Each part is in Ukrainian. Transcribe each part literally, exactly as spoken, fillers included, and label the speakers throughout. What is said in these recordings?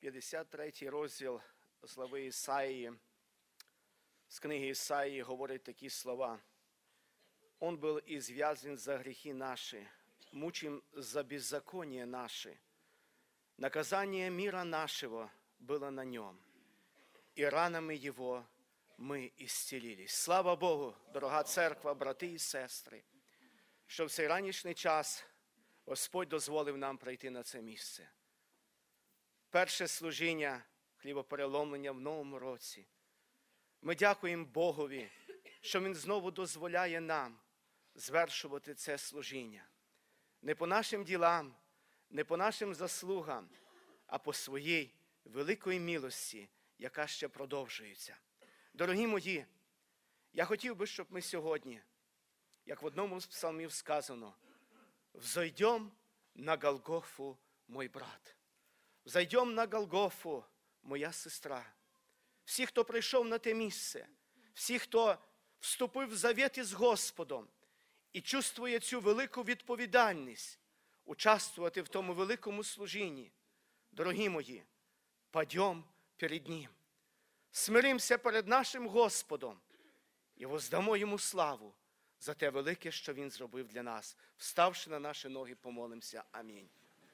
Speaker 1: п'ятдесят третій розділ з глави Ісаїї, з книги Исаии говорить такі слова. «Он был извязлен за грехи наши, мучим за беззаконие наши. Наказание мира нашего было на нем, и ранами его ми ісцілілись». Слава Богу, дорога церква, брати і сестри, що в цей ранішній час Господь дозволив нам прийти на це місце. Перше служіння хлібопереломлення в новому році. Ми дякуємо Богові, що Він знову дозволяє нам звершувати це служіння. Не по нашим ділам, не по нашим заслугам, а по своїй великої милості, яка ще продовжується. Дорогі мої, я хотів би, щоб ми сьогодні, як в одному з псалмів сказано, «Взойдем на Голгофу, мой брат». «Взойдем на Голгофу, моя сестра». Всі, хто прийшов на те місце, всі, хто вступив в завіт із Господом і чувствує цю велику відповідальність участвувати в тому великому служінні, дорогі мої, падьом перед Ним, смиримося перед нашим Господом і воздамо Йому славу за те велике, що Він зробив для нас. Вставши на наші ноги, помолимося. Амінь.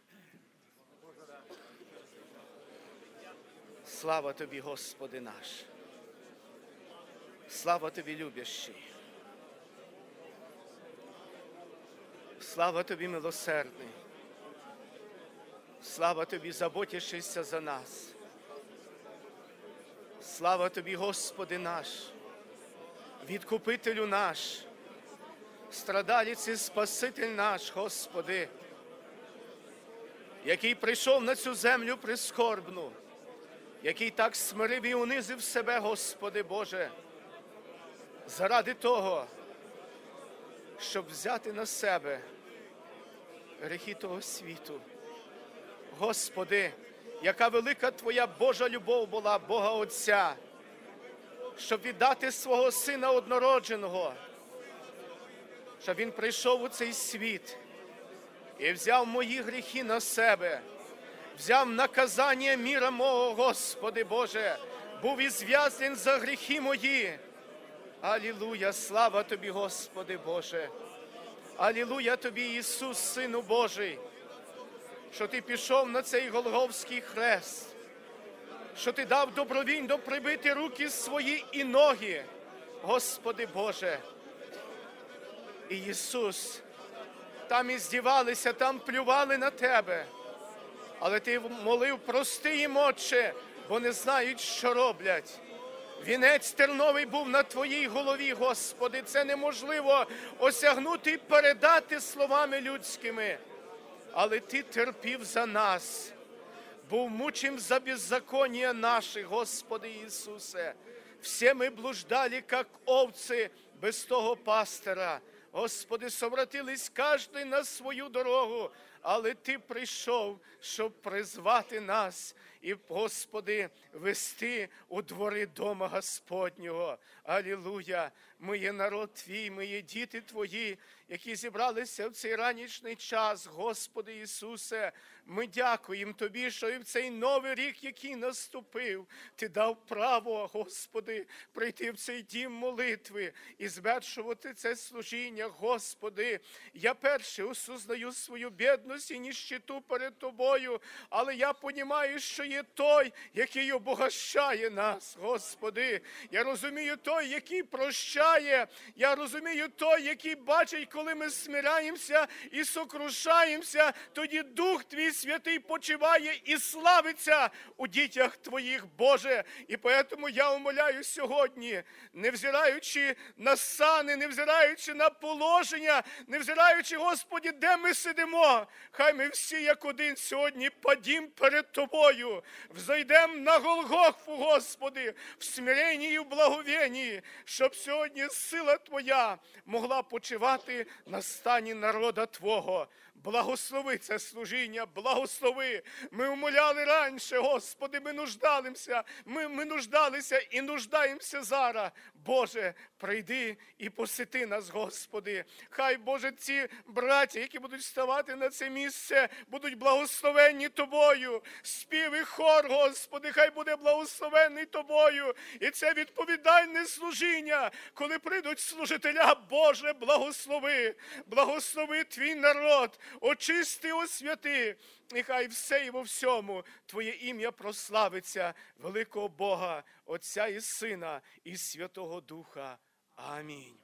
Speaker 1: Слава Тобі, Господи наш! Слава Тобі, любящий! Слава Тобі, милосердний! Слава Тобі, заботящийся за нас! Слава Тобі, Господи наш! Відкупителю наш! Страдалець і Спаситель наш, Господи! Який прийшов на цю землю прискорбну, який так смирив і унизив себе, Господи Боже, заради того, щоб взяти на себе гріхи того світу. Господи, яка велика Твоя Божа любов була, Бога Отця, щоб віддати свого Сина однородженого, щоб Він прийшов у цей світ і взяв мої гріхи на себе, взяв наказання міра мого, Господи Боже, був ізв'язаний за гріхи мої. Алілуя, слава Тобі, Господи Боже. Алілуя Тобі, Ісус, Сину Божий, що Ти пішов на цей Голгофський хрест, що Ти дав добровільно прибити руки свої і ноги, Господи Боже. І Ісус, там і здівалися, там плювали на Тебе. Але Ти молив, прости їм, Отче, бо не знають, що роблять. Вінець терновий був на Твоїй голові, Господи. Це неможливо осягнути і передати словами людськими. Але Ти терпів за нас, був мучим за беззаконня наших, Господи Ісусе. Всі ми блуждали, як овці, без того пастира. Господи, совратились кожен на свою дорогу, але Ти прийшов, щоб призвати нас і, Господи, вести у двори дома Господнього. Алілуя! Ми є народ Твій, ми є діти Твої, які зібралися в цей ранішній час, Господи Ісусе. Ми дякуємо Тобі, що і в цей новий рік, який наступив, Ти дав право, Господи, прийти в цей дім молитви і звершувати це служіння, Господи. Я перше осознаю свою бідність і ніщиту перед Тобою, але я розумію, що є той, який обогащає нас, Господи. Я розумію той, який прощає. Я розумію той, який бачить, коли ми смиряємося і сокрушаємося, тоді Дух Твій Святий почиває і славиться у дітях Твоїх, Боже. І тому я умоляю сьогодні, невзираючи на сани, невзираючи на положення, невзираючи, Господи, де ми сидимо, хай ми всі, як один сьогодні, падім перед Тобою, взойдем на Голгофу, Господи, в смиренні і в благовінні, щоб сьогодні сила Твоя могла почивати на стані народа Твого. Благослови це служіння, благослови. Ми умоляли раніше, Господи, ми нуждалися, ми, ми нуждалися і нуждаємося зараз. Боже, прийди і посети нас, Господи. Хай, Боже, ці браті, які будуть ставати на цей це місце будуть благословенні Тобою. Спів і хор, Господи, хай буде благословенний Тобою. І це відповідальне служіння, коли прийдуть служителя, Боже, благослови. Благослови Твій народ, очисти, освяти. І хай все і во всьому Твоє ім'я прославиться, великого Бога, Отця і Сина, і Святого Духа. Амінь.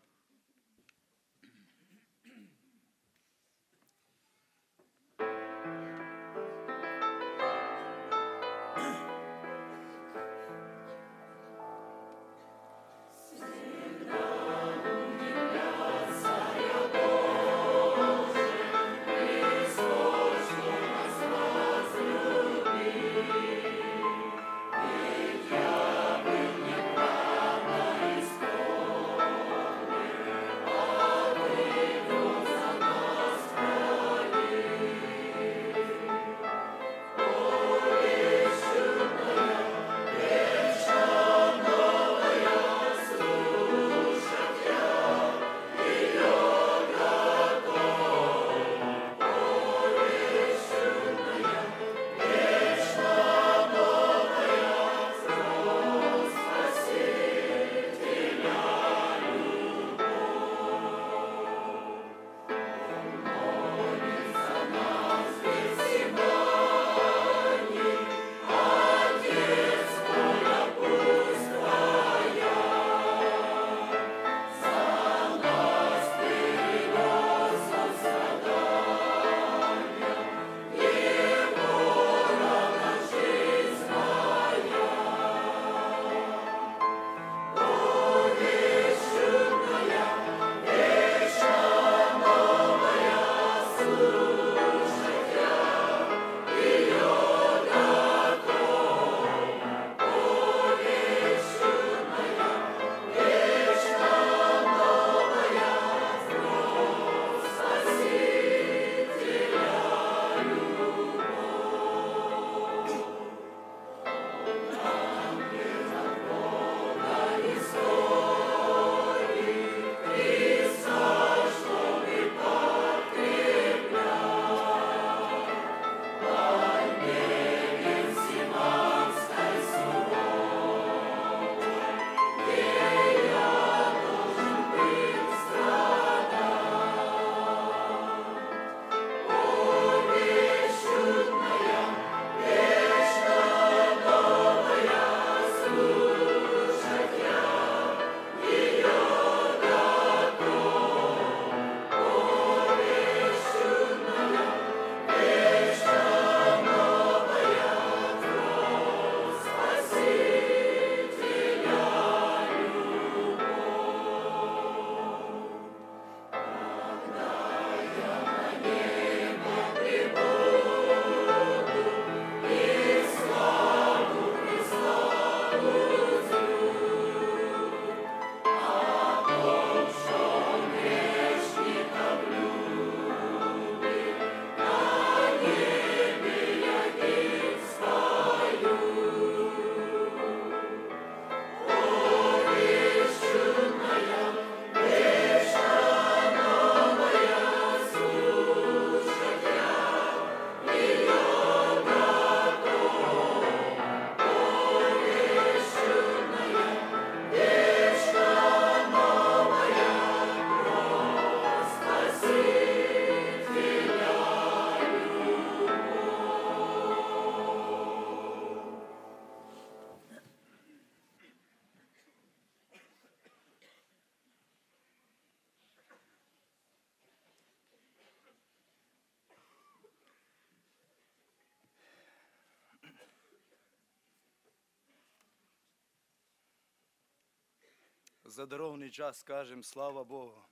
Speaker 2: За дарований час скажемо слава Богу.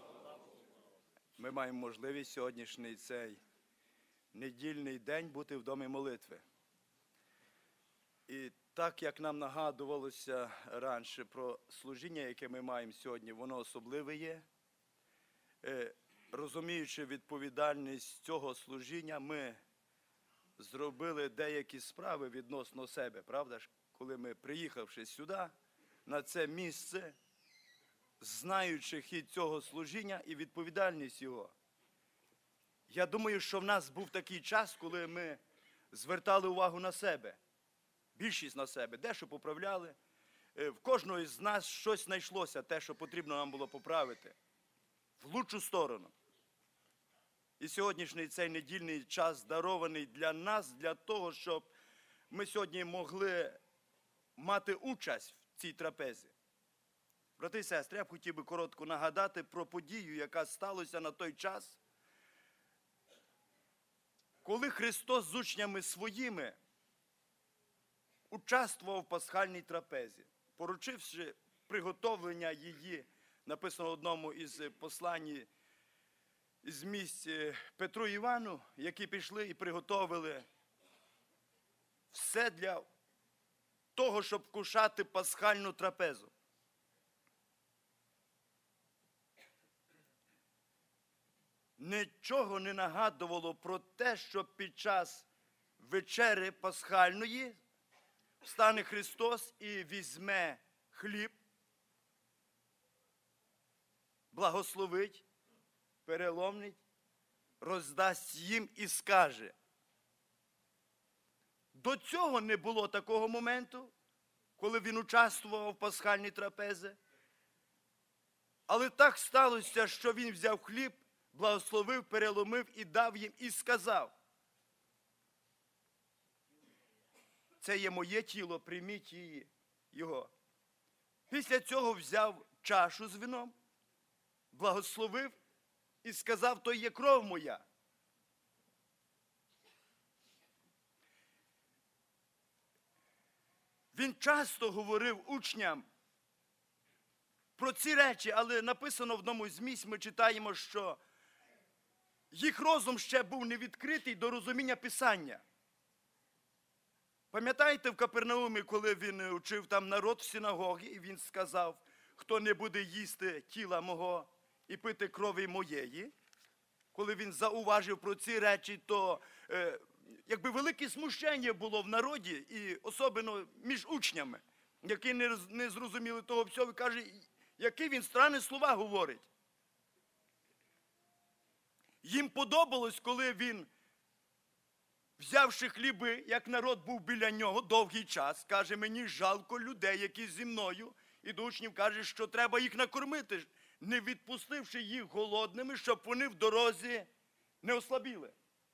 Speaker 2: Ми маємо можливість сьогоднішній цей недільний день бути в домі молитви. І так, як нам нагадувалося раніше про служіння, яке ми маємо сьогодні, воно особливе є. Розуміючи відповідальність цього служіння, ми зробили деякі справи відносно себе, правда ж? Коли ми, приїхавши сюди, на це місце, знаючи хід цього служіння і відповідальність його, Я думаю, що в нас був такий час, коли ми звертали увагу на себе. Більшість на себе, дещо поправляли. В кожного з нас щось знайшлося, те, що потрібно нам було поправити. В лучшу сторону. І сьогоднішній цей недільний час дарований для нас, для того, щоб ми сьогодні могли мати участь в цій трапезі. Брати і сестри, я б хотів би коротко нагадати про подію, яка сталася на той час, коли Христос з учнями своїми участвував в пасхальній трапезі, поручивши приготовлення її, написано в одному із послань із місць Петру і Івану, які пішли і приготовили все для того, щоб вкушати пасхальну трапезу. Нічого не нагадувало про те, що під час вечери пасхальної встане Христос і візьме хліб, благословить, переломить, роздасть їм і скаже. До цього не було такого моменту, коли він участвував в пасхальній трапезі. Але так сталося, що він взяв хліб, благословив, переломив і дав їм, і сказав: це є моє тіло, прийміть її, його. Після цього взяв чашу з вином, благословив і сказав: то є кров моя. Він часто говорив учням про ці речі, але написано в одному з місць, ми читаємо, що їх розум ще був не відкритий до розуміння Писання. Пам'ятаєте в Капернаумі, коли він учив там народ в синагогі, і він сказав: хто не буде їсти тіла мого і пити крові моєї? Коли він зауважив про ці речі, то е, якби велике смущення було в народі, і особливо між учнями, які не, не зрозуміли того всього, і каже, які він странні слова говорить. Їм подобалось, коли він, взявши хліби, як народ був біля нього довгий час, каже: мені жалко людей, які зі мною, і до учнів каже, що треба їх накормити, не відпустивши їх голодними, щоб вони в дорозі не ослабіли.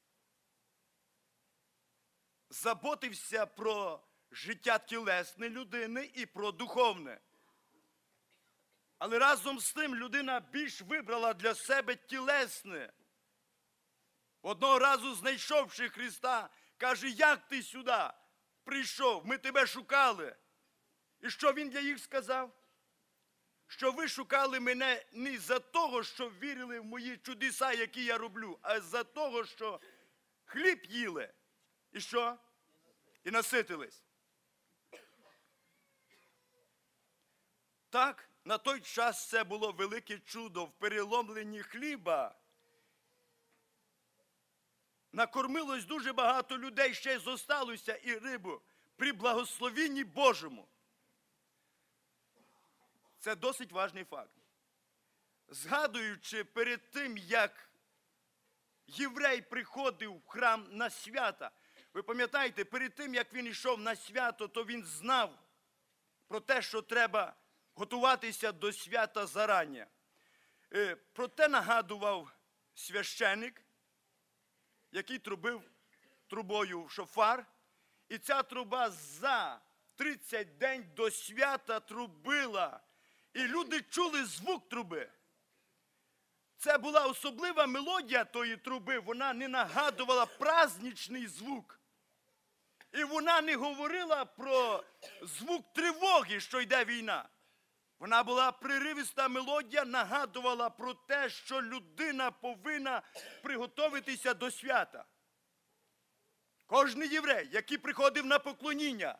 Speaker 2: Заботився про життя тілесне людини і про духовне. Але разом з тим людина більш вибрала для себе тілесне. Одного разу, знайшовши Христа, каже: як ти сюди прийшов? Ми тебе шукали. І що він для їх сказав? Що ви шукали мене не за того, що вірили в мої чудеса, які я роблю, а за того, що хліб їли. І що? І наситились. Так, на той час це було велике чудо. В переломленні хліба накормилось дуже багато людей, ще й зосталося і рибу при благословінні Божому. Це досить важний факт. Згадуючи перед тим, як єврей приходив в храм на свята, ви пам'ятаєте, перед тим, як він йшов на свято, то він знав про те, що треба готуватися до свята зарання. Про те нагадував священик, який трубив трубою в шофар, і ця труба за тридцять день до свята трубила, і люди чули звук труби. Це була особлива мелодія тої труби, вона не нагадувала праздничний звук. І вона не говорила про звук тривоги, що йде війна. Вона була приривиста мелодія, нагадувала про те, що людина повинна приготуватися до свята. Кожен єврей, який приходив на поклоніння,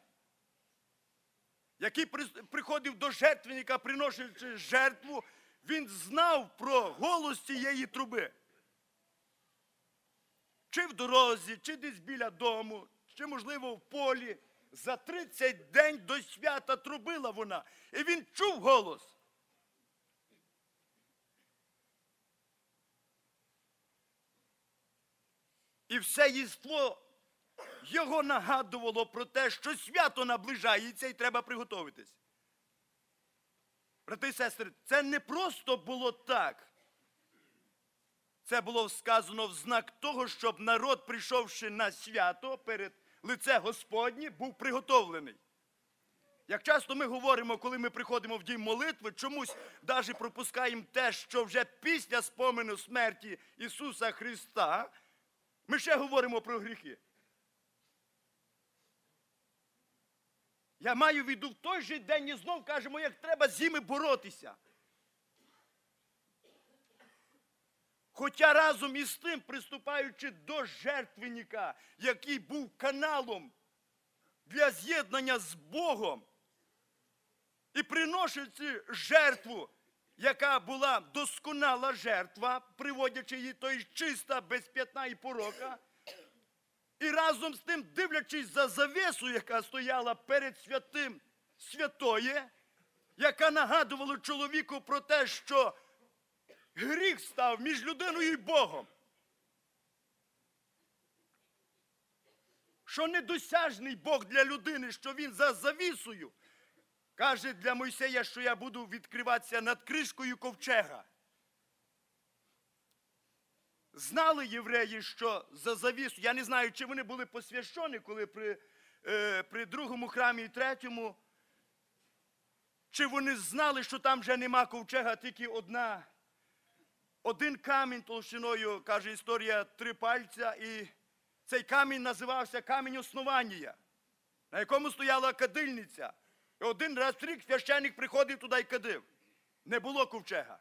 Speaker 2: який приходив до жертвенника, приносячи жертву, він знав про голос цієї труби. Чи в дорозі, чи десь біля дому, чи, можливо, в полі. За тридцять день до свята трубила вона. І він чув голос. І все єство його нагадувало про те, що свято наближається і треба приготуватись. Брати і сестри, це не просто було так. Це було сказано в знак того, щоб народ, прийшовши на свято перед лице Господнє, був приготовлений. Як часто ми говоримо, коли ми приходимо в дім молитви, чомусь навіть пропускаємо те, що вже після спомину смерті Ісуса Христа, ми ще говоримо про гріхи. Я маю в виду в той же день і знов кажемо, як треба з ними боротися. Хоча разом із тим, приступаючи до жертвенника, який був каналом для з'єднання з Богом, і приносячи жертву, яка була досконала жертва, приводячи її, то й чиста, без п'ятна і порока, і разом з тим, дивлячись за завесу, яка стояла перед святим святоє, яка нагадувала чоловіку про те, що гріх став між людиною і Богом. Що недосяжний Бог для людини, що він за завісою, каже для Мойсея, що я буду відкриватися над кришкою ковчега. Знали євреї, що за завісу, я не знаю, чи вони були посвящені, коли при, е, при другому храмі і третьому, чи вони знали, що там вже нема ковчега, тільки одна, один камінь толщиною, каже історія, три пальця, і цей камінь називався камінь основання, на якому стояла кадильниця. І один раз в рік священник приходив туди і кадив. Не було ковчега.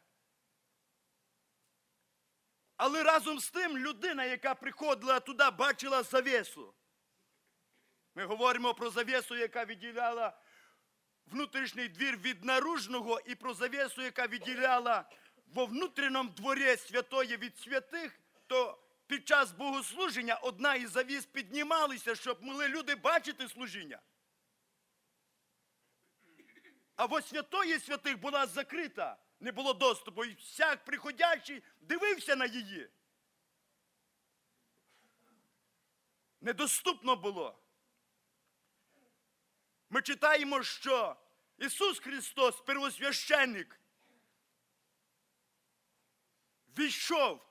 Speaker 2: Але разом з тим людина, яка приходила туди, бачила завісу. Ми говоримо про завісу, яка відділяла внутрішній двір від наружного, і про завісу, яка відділяла во внутрішньому дворі святої від святих, то під час богослуження одна із завіс піднімалася, щоб могли люди бачити служіння. А во святої святих була закрита, не було доступу, і всяк приходячий дивився на її. Недоступно було. Ми читаємо, що Ісус Христос, первосвященник, війшов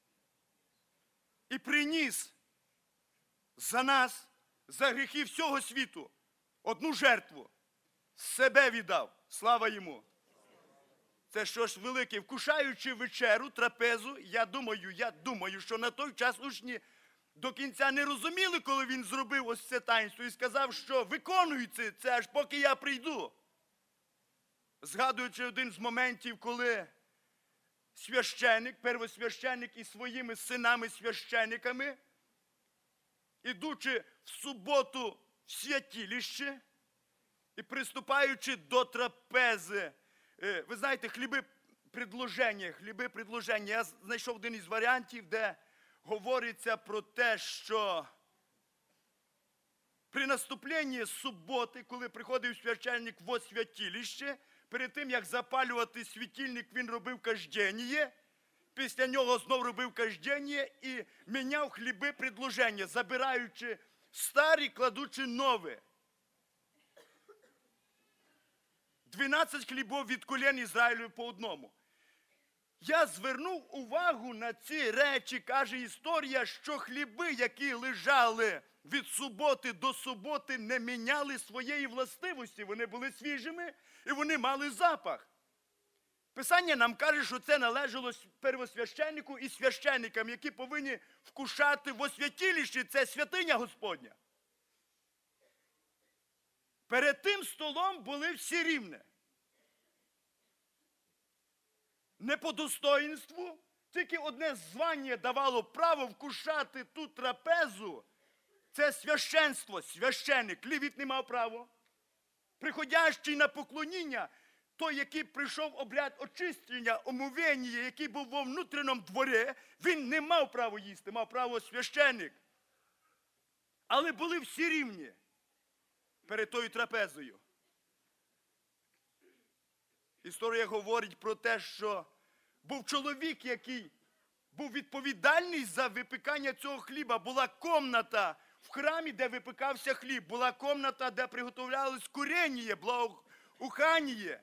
Speaker 2: і приніс за нас, за гріхи всього світу, одну жертву. Себе віддав. Слава йому. Це що ж велике. Вкушаючи вечерю, трапезу, я думаю, я думаю, що на той час учні до кінця не розуміли, коли він зробив ось це таїнство і сказав, що виконується це аж поки я прийду. Згадуючи один з моментів, коли священик, первосвященик із своїми синами-священиками, ідучи в суботу в святилище і приступаючи до трапези, ви знаєте, хліби предложення, хліби предложення. Я знайшов один із варіантів, де говориться про те, що при наступленні суботи, коли приходив священник в святилище, перед тим, як запалювати світильник, він робив кождення, після нього знов робив кождення і міняв хліби предложення, забираючи старі, кладучи нові. дванадцять хлібів від колін Ізраїлю по одному. Я звернув увагу на ці речі, каже історія, що хліби, які лежали від суботи до суботи, не міняли своєї властивості. Вони були свіжими і вони мали запах. Писання нам каже, що це належало первосвященнику і священникам, які повинні вкушати во святилищі, це святиня Господня. Перед тим столом були всі рівні. Не по достоїнству, тільки одне звання давало право вкушати ту трапезу. Це священство, священник. Левіт не мав права. Приходящий на поклоніння, той, який прийшов обряд очищення, омовення, який був во внутрішньому дворі, він не мав права їсти, мав право священник. Але були всі рівні перед тою трапезою. Історія говорить про те, що був чоловік, який був відповідальний за випікання цього хліба. Була комната в храмі, де випікався хліб. Була комната, де приготовлялось курення, благоухання.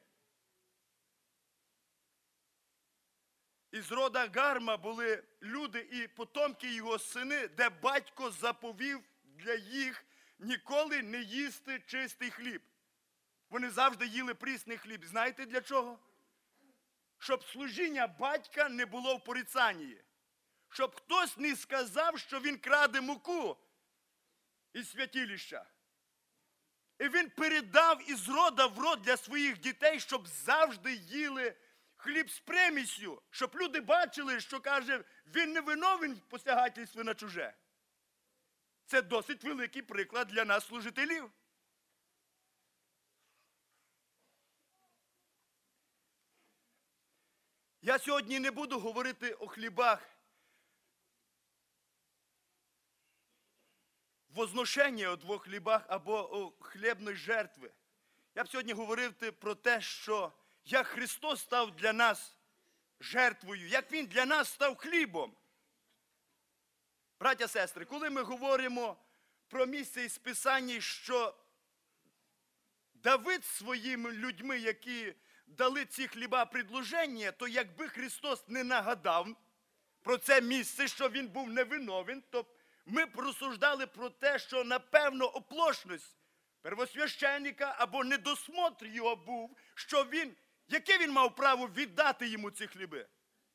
Speaker 2: Із рода Гарма були люди і потомки його сини, де батько заповів для їх ніколи не їсти чистий хліб. Вони завжди їли прісний хліб. Знаєте для чого? Щоб служіння батька не було в порицанні. Щоб хтось не сказав, що він краде муку із святилища. І він передав із рода в род для своїх дітей, щоб завжди їли хліб з примісю. Щоб люди бачили, що, каже, він не виновен в посягательстві на чуже. Це досить великий приклад для нас, служителів. Я сьогодні не буду говорити о хлібах возношення о двох хлібах або о хлібної жертви. Я б сьогодні говорив про те, що як Христос став для нас жертвою, як Він для нас став хлібом. Браття, сестри, коли ми говоримо про місце із Писання, що Давид своїми людьми, які дали ці хліба предложення, то якби Христос не нагадав про це місце, що Він був невиновен, то ми б розсуждали про те, що, напевно, оплошність первосвященника або недосмотр його був, що він, яке він мав право віддати йому ці хліби.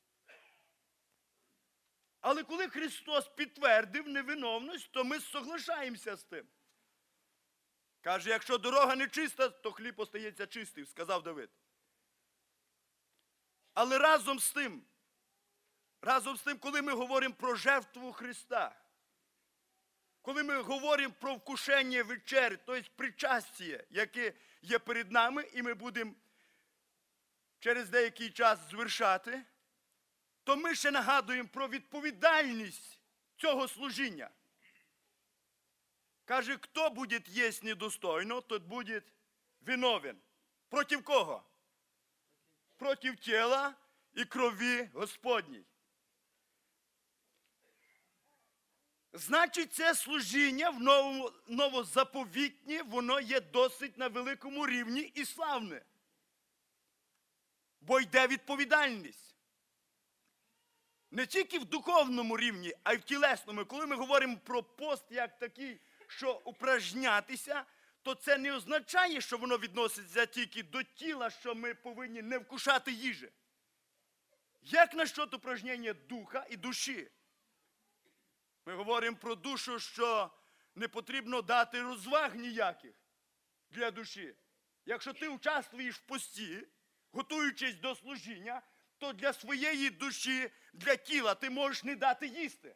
Speaker 2: Але коли Христос підтвердив невиновність, то ми соглашаємося з тим. Каже, якщо дорога не чиста, то хліб остається чистий, сказав Давид. Але разом з тим, разом з тим, коли ми говоримо про жертву Христа, коли ми говоримо про вкушення вечері, тобто причастя, яке є перед нами, і ми будемо через деякий час звершати, то ми ще нагадуємо про відповідальність цього служіння. Каже, хто буде їсти недостойно, тот буде виновен. Проти кого? Проти тіла і крові Господній. Значить, це служіння в новому, новозаповітні, воно є досить на великому рівні і славне. Бо йде відповідальність. Не тільки в духовному рівні, а й в тілесному. Коли ми говоримо про пост як такий, що упражнятися, то це не означає, що воно відноситься тільки до тіла, що ми повинні не вкушати їжі. Як насчет упражнення духа і душі? Ми говоримо про душу, що не потрібно дати розваг ніяких для душі. Якщо ти участвуєш в пості, готуючись до служіння, то для своєї душі, для тіла ти можеш не дати їсти.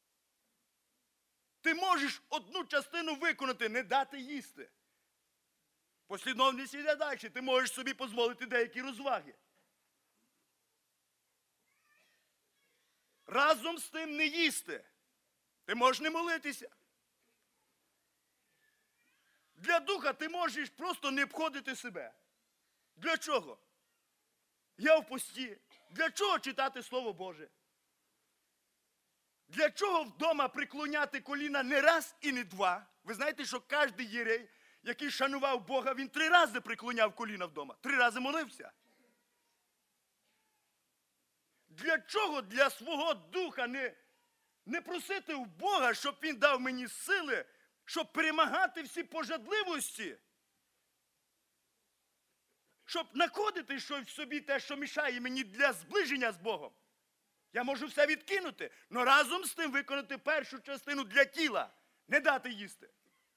Speaker 2: Ти можеш одну частину виконати, не дати їсти. Послідовність йде далі. Ти можеш собі дозволити деякі розваги. Разом з тим не їсти. Ти можеш не молитися. Для духа ти можеш просто не обходити себе. Для чого? Я в пості. Для чого читати Слово Боже? Для чого вдома приклоняти коліна не раз і не два? Ви знаєте, що кожен єрей, який шанував Бога, він три рази приклоняв коліна вдома. Три рази молився. Для чого для свого духа не, не просити у Бога, щоб Він дав мені сили, щоб перемагати всі пожадливості? Щоб знаходити щось в собі, те, що мішає мені для зближення з Богом. Я можу все відкинути, але разом з тим виконати першу частину для тіла, не дати їсти.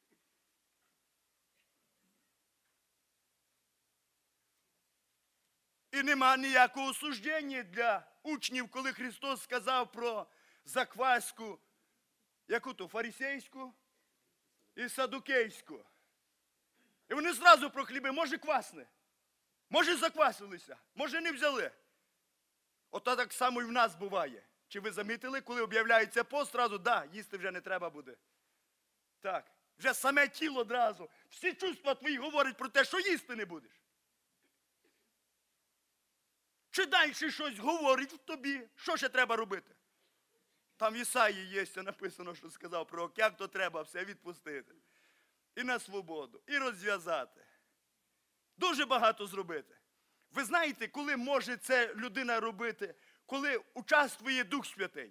Speaker 2: І нема ніякого осуждення для учнів, коли Христос сказав про закваску, яку-то фарисейську і садукейську. І вони зразу про хліби, може квасне, може заквасилися, може не взяли. Ото так само і в нас буває. Чи ви замітили, коли об'являється пост, одразу, да, їсти вже не треба буде. Так, вже саме тіло одразу. Всі чувства твої говорять про те, що їсти не будеш. Чи далі щось говорить в тобі, що ще треба робити? Там в Ісаї є, написано, що сказав пророк, як то треба все відпустити. І на свободу, і розв'язати. Дуже багато зробити. Ви знаєте, коли може це людина робити? Коли участвує Дух Святий.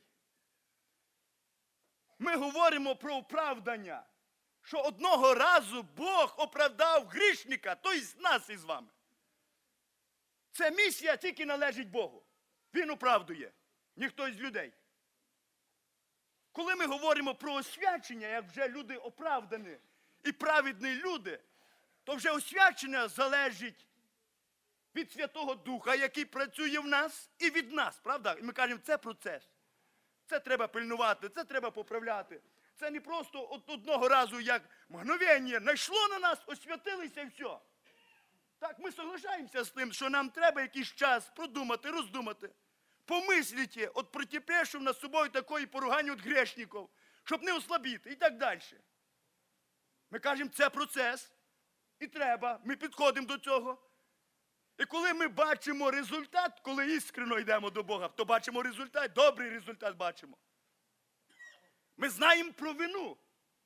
Speaker 2: Ми говоримо про оправдання, що одного разу Бог оправдав грішника, тобто нас із вами. Це місія тільки належить Богу. Він оправдує, ніхто із людей. Коли ми говоримо про освячення, як вже люди оправдані і праведні люди, то вже освячення залежить від Святого Духа, який працює в нас і від нас, правда? І ми кажемо, це процес. Це треба пильнувати, це треба поправляти. Це не просто от одного разу, як мгновення, найшло на нас, освятилися і все. Так, ми соглашаємося з тим, що нам треба якийсь час продумати, роздумати. Помисліть, от протипешив над собою такої поругання від грешників, щоб не ослабіти і так далі. Ми кажемо, це процес, і треба, ми підходимо до цього. І коли ми бачимо результат, коли іскрено йдемо до Бога, то бачимо результат, добрий результат бачимо. Ми знаємо про вину.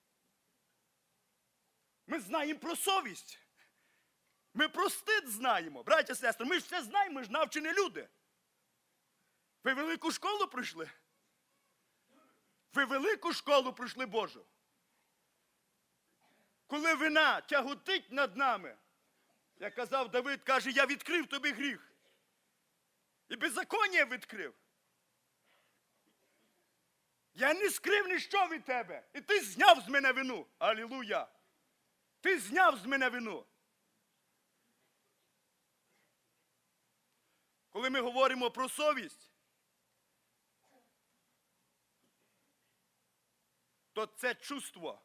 Speaker 2: Ми знаємо про совість. Ми про стид знаємо. Браття, сестри, ми ж все знаємо, ми ж навчені люди. Ви велику школу пройшли? Ви велику школу пройшли Божу. Коли вина тяготить над нами, як казав Давид, каже, я відкрив тобі гріх. І беззаконня відкрив. Я не скрив ніщо від тебе. І ти зняв з мене вину. Алілуя. Ти зняв з мене вину. Коли ми говоримо про совість, то це чувство,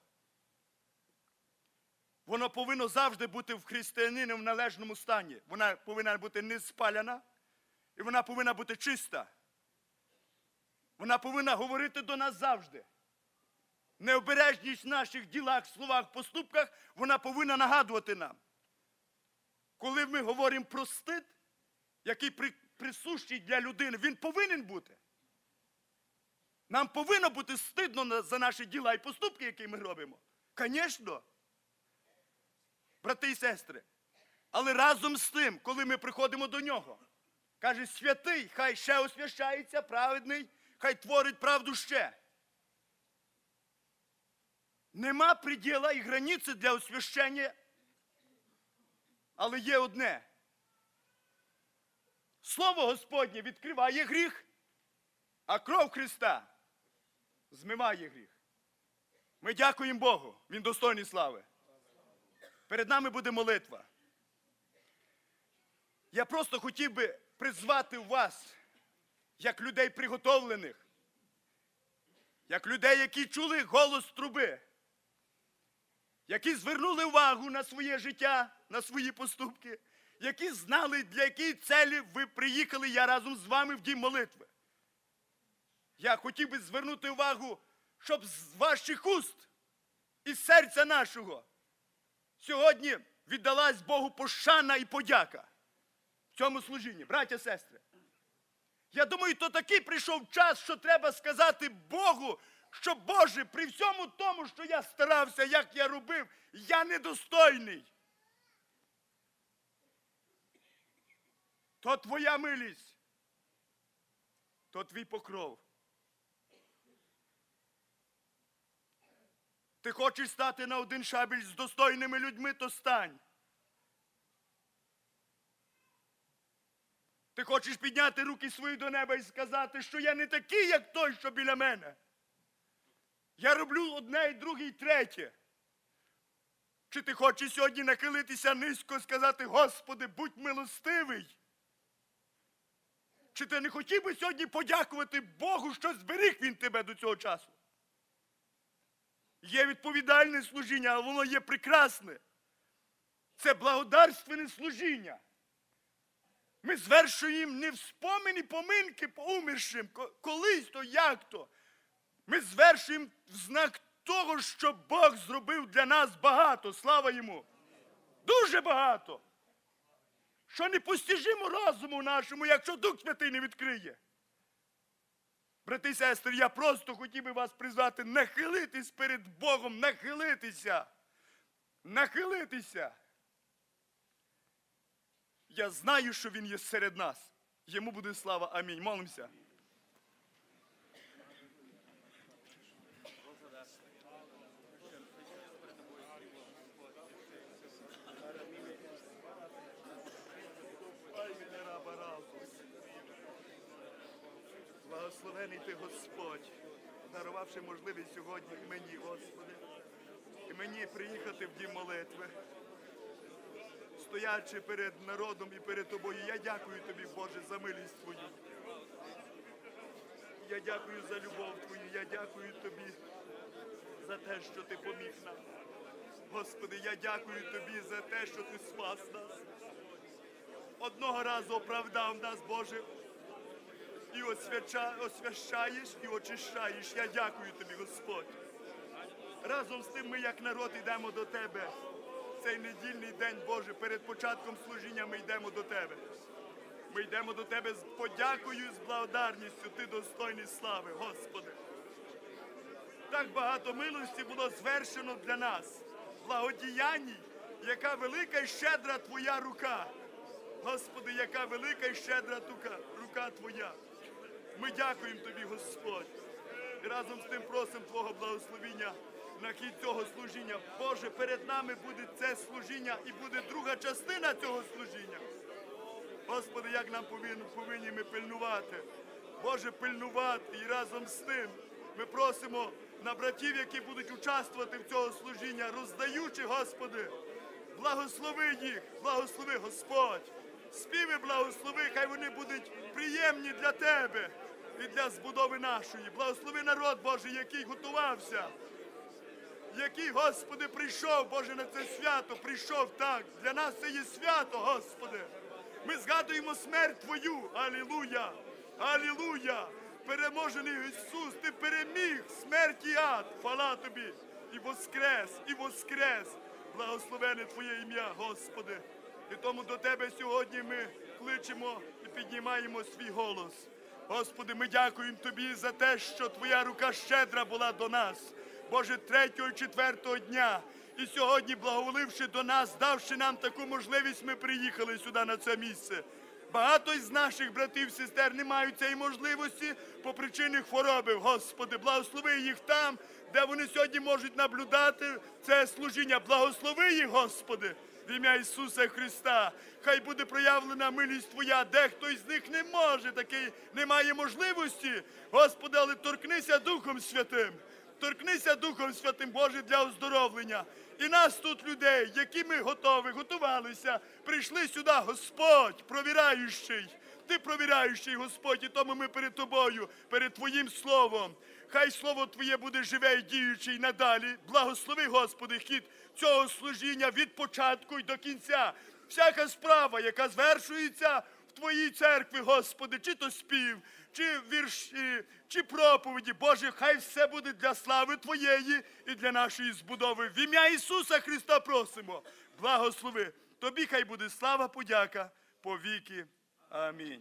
Speaker 2: воно повинно завжди бути в християнині в належному стані. Вона повинна бути не спаляна, і вона повинна бути чиста. Вона повинна говорити до нас завжди. Необережність в наших ділах, словах, поступках, вона повинна нагадувати нам. Коли ми говоримо про стид, який присущий для людини, він повинен бути. Нам повинно бути стидно за наші діла і поступки, які ми робимо. Звісно. Брати і сестри. Але разом з тим, коли ми приходимо до нього, каже, святий, хай ще освящається, праведний, хай творить правду ще. Нема приділа і границі для освящення, але є одне. Слово Господнє відкриває гріх, а кров Христа змиває гріх. Ми дякуємо Богу, Він достойний слави. Перед нами буде молитва. Я просто хотів би призвати вас, як людей приготовлених, як людей, які чули голос труби, які звернули увагу на своє життя, на свої поступки, які знали, для якої цілі ви приїхали, я разом з вами в дім молитви. Я хотів би звернути увагу, щоб з ваших уст і серця нашого сьогодні віддалась Богу пошана і подяка в цьому служінні. Браття, сестри, я думаю, то такий прийшов час, що треба сказати Богу, що, Боже, при всьому тому, що я старався, як я робив, я недостойний. То твоя милість, то твій покров. Ти хочеш стати на один шабель з достойними людьми, то стань. Ти хочеш підняти руки свої до неба і сказати, що я не такий, як той, що біля мене. Я роблю одне, і друге, і третє. Чи ти хочеш сьогодні нахилитися низько і сказати, Господи, будь милостивий? Чи ти не хотів би сьогодні подякувати Богу, що зберіг Він тебе до цього часу? Є відповідальне служіння, але воно є прекрасне. Це благодарственне служіння. Ми звершуємо не вспомені поминки по умершим, колись то, як то. Ми звершуємо в знак того, що Бог зробив для нас багато, слава Йому. Дуже багато. Що непостижимо розуму нашому, якщо Дух Святий не відкриє. Брати і сестри, я просто хотів би вас призвати нахилитись перед Богом, нахилитися. Нахилитися. Я знаю, що Він є серед нас. Йому буде слава. Амінь. Молимося. Благословений Ти, Господь, дарувавши можливість сьогодні і мені, Господи, і мені приїхати в дім молитви, стоячи перед народом і перед Тобою. Я дякую Тобі, Боже, за милість Твою. Я дякую за любов Твою. Я дякую Тобі за те, що Ти поміг нам. Господи, я дякую Тобі за те, що Ти спас нас. Одного разу оправдав нас, Боже, і освящаєш, і очищаєш. Я дякую Тобі, Господь. Разом з тим ми, як народ, йдемо до Тебе. Цей недільний день, Боже, перед початком служіння ми йдемо до Тебе. Ми йдемо до Тебе з подякою і з благодарністю. Ти достойний слави, Господи. Так багато милості було звершено для нас. Благодіянь, яка велика і щедра Твоя рука. Господи, яка велика і щедра рука Твоя. Ми дякуємо Тобі, Господь. І разом з тим просимо Твого благословіння на хід цього служіння. Боже, перед нами буде це служіння і буде друга частина цього служіння. Господи, як нам повинні, повинні ми пильнувати. Боже, пильнувати. І разом з тим ми просимо на братів, які будуть участвувати в цього служіння, роздаючи, Господи, благослови їх, благослови, Господь. Співи благослови, хай вони будуть приємні для Тебе і для збудови нашої. Благослови народ, Боже, який готувався, який, Господи, прийшов, Боже, на це свято, прийшов так. Для нас це є свято, Господи. Ми згадуємо смерть Твою. Алілуя! Алілуя! Переможений Ісус, Ти переміг смерть і ад. Хвала Тобі! І воскрес, і воскрес! Благословене Твоє ім'я, Господи! І тому до Тебе сьогодні ми кличемо і піднімаємо свій голос. Господи, ми дякуємо Тобі за те, що Твоя рука щедра була до нас. Боже, третього і четвертого дня. І сьогодні, благоволивши до нас, давши нам таку можливість, ми приїхали сюди на це місце. Багато із наших братів і сестер не мають цієї можливості по причині хвороби. Господи, благослови їх там, де вони сьогодні можуть наблюдати це служіння. Благослови їх, Господи, в ім'я Ісуса Христа. Хай буде проявлена милість Твоя. Дехто із них не може, такий не має можливості. Господи, але торкнися Духом Святим. Торкнися Духом Святим, Боже, для оздоровлення. І нас тут, людей, які ми готові, готувалися, прийшли сюди, Господь, провіраючий. Ти провіраючий, Господь, і тому ми перед Тобою, перед Твоїм Словом. Хай Слово Твоє буде живе і діюче й надалі. Благослови, Господи, хід цього служіння від початку й до кінця. Всяка справа, яка звершується в Твоїй церкві, Господи, чи то спів, чи вірші, чи проповіді, Боже, хай все буде для слави Твоєї і для нашої збудови. В ім'я Ісуса Христа просимо. Благослови. Тобі хай буде слава, подяка по віки. Амінь.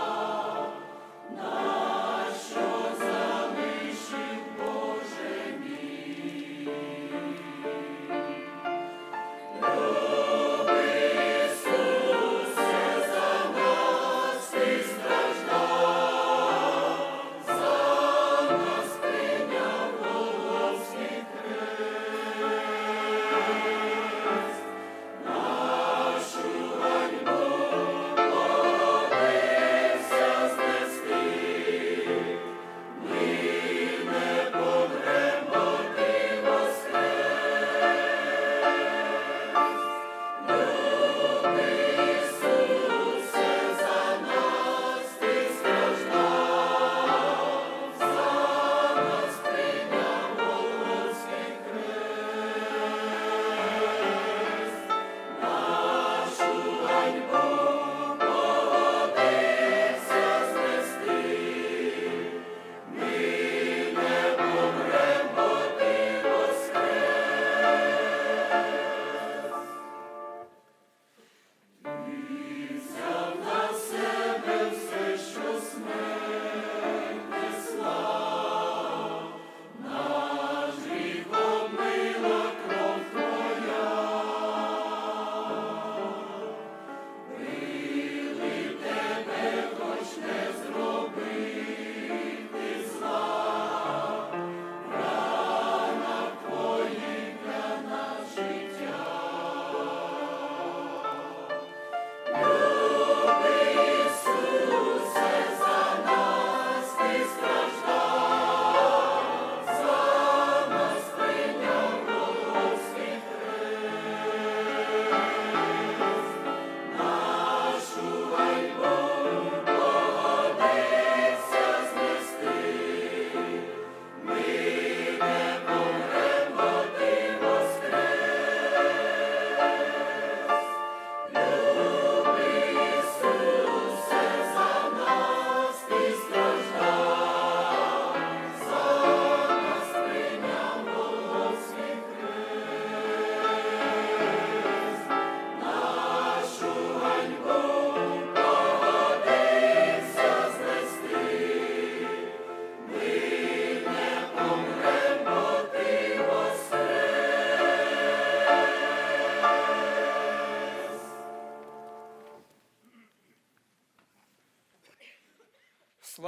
Speaker 3: Боже мій.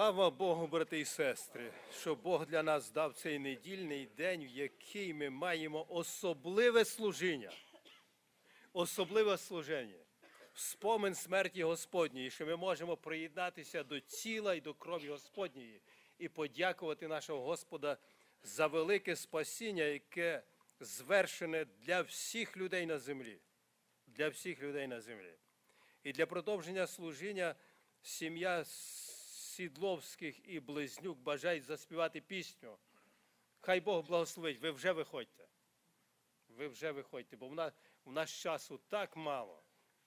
Speaker 3: Слава Богу, брати і сестри, що Бог для нас дав цей недільний день, в який ми маємо особливе служіння. Особливе служіння. Спомин смерті Господньої, що ми можемо приєднатися до тіла і до крові Господньої і подякувати нашого Господа за велике спасіння, яке звершене для всіх людей на землі. Для всіх людей на землі. І для продовження служіння сім'я Сідловських і Близнюк бажають заспівати пісню. Хай Бог благословить, ви вже виходьте. Ви вже виходьте, бо в нас, в нас часу так мало.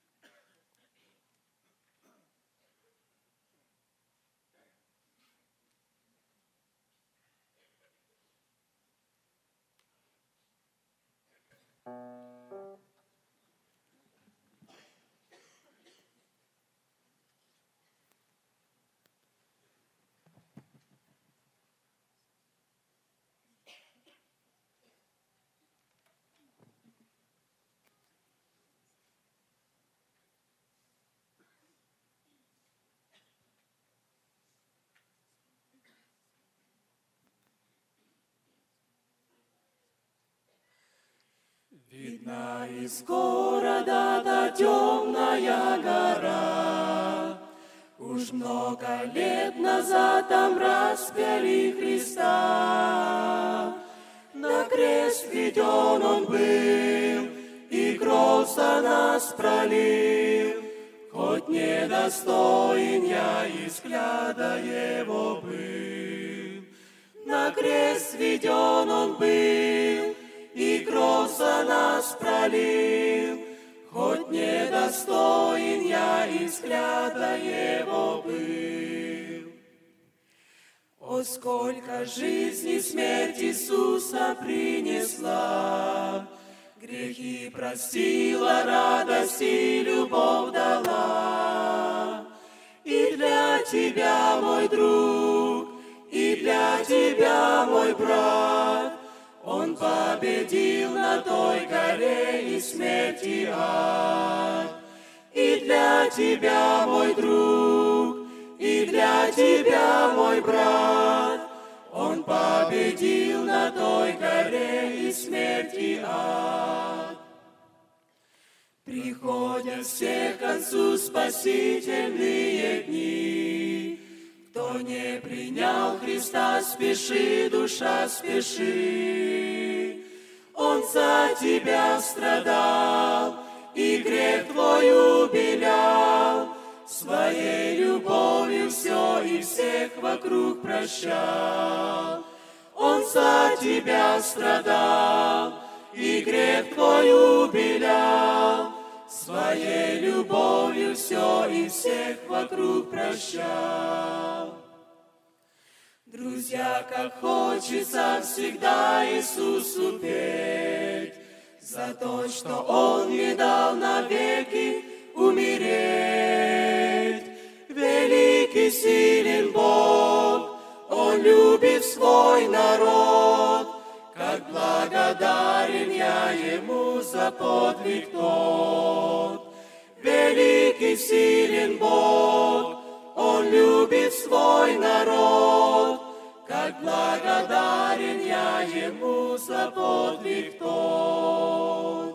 Speaker 4: Видна из города та темная гора, уж много лет назад там распяли Христа. На крест веден он был, и кровь за нас пролил, хоть недостоин я и взгляда его был. На крест веден он был, и кровь за нас пролил, хоть недостоин я и взгляда его был. О, сколько жизни смерть Иисуса принесла, грехи простила, радость и любовь дала. И для тебя, мой друг, и для тебя, мой брат, Он победил на той горе и смерть и ад. И для тебя, мой друг, и для тебя, мой брат, Он победил на той горе и смерть и ад. Приходят все к концу спасительные дни. Кто не принял Христа, спеши, душа, спеши. Он за тебя страдал и грех твой убелял, своей любовью все и всех вокруг прощал. Он за тебя страдал и грех твой убелял, своей любовью все и всех вокруг прощал. Друзья, как хочется всегда Иисусу петь за то, что Он не дал навеки умереть. Великий, силен Бог, Он любит свой народ, как благодарен я Ему за подвиг тот. Великий, силен Бог, Он любит свой народ, как благодарен я Ему за подвиг тот.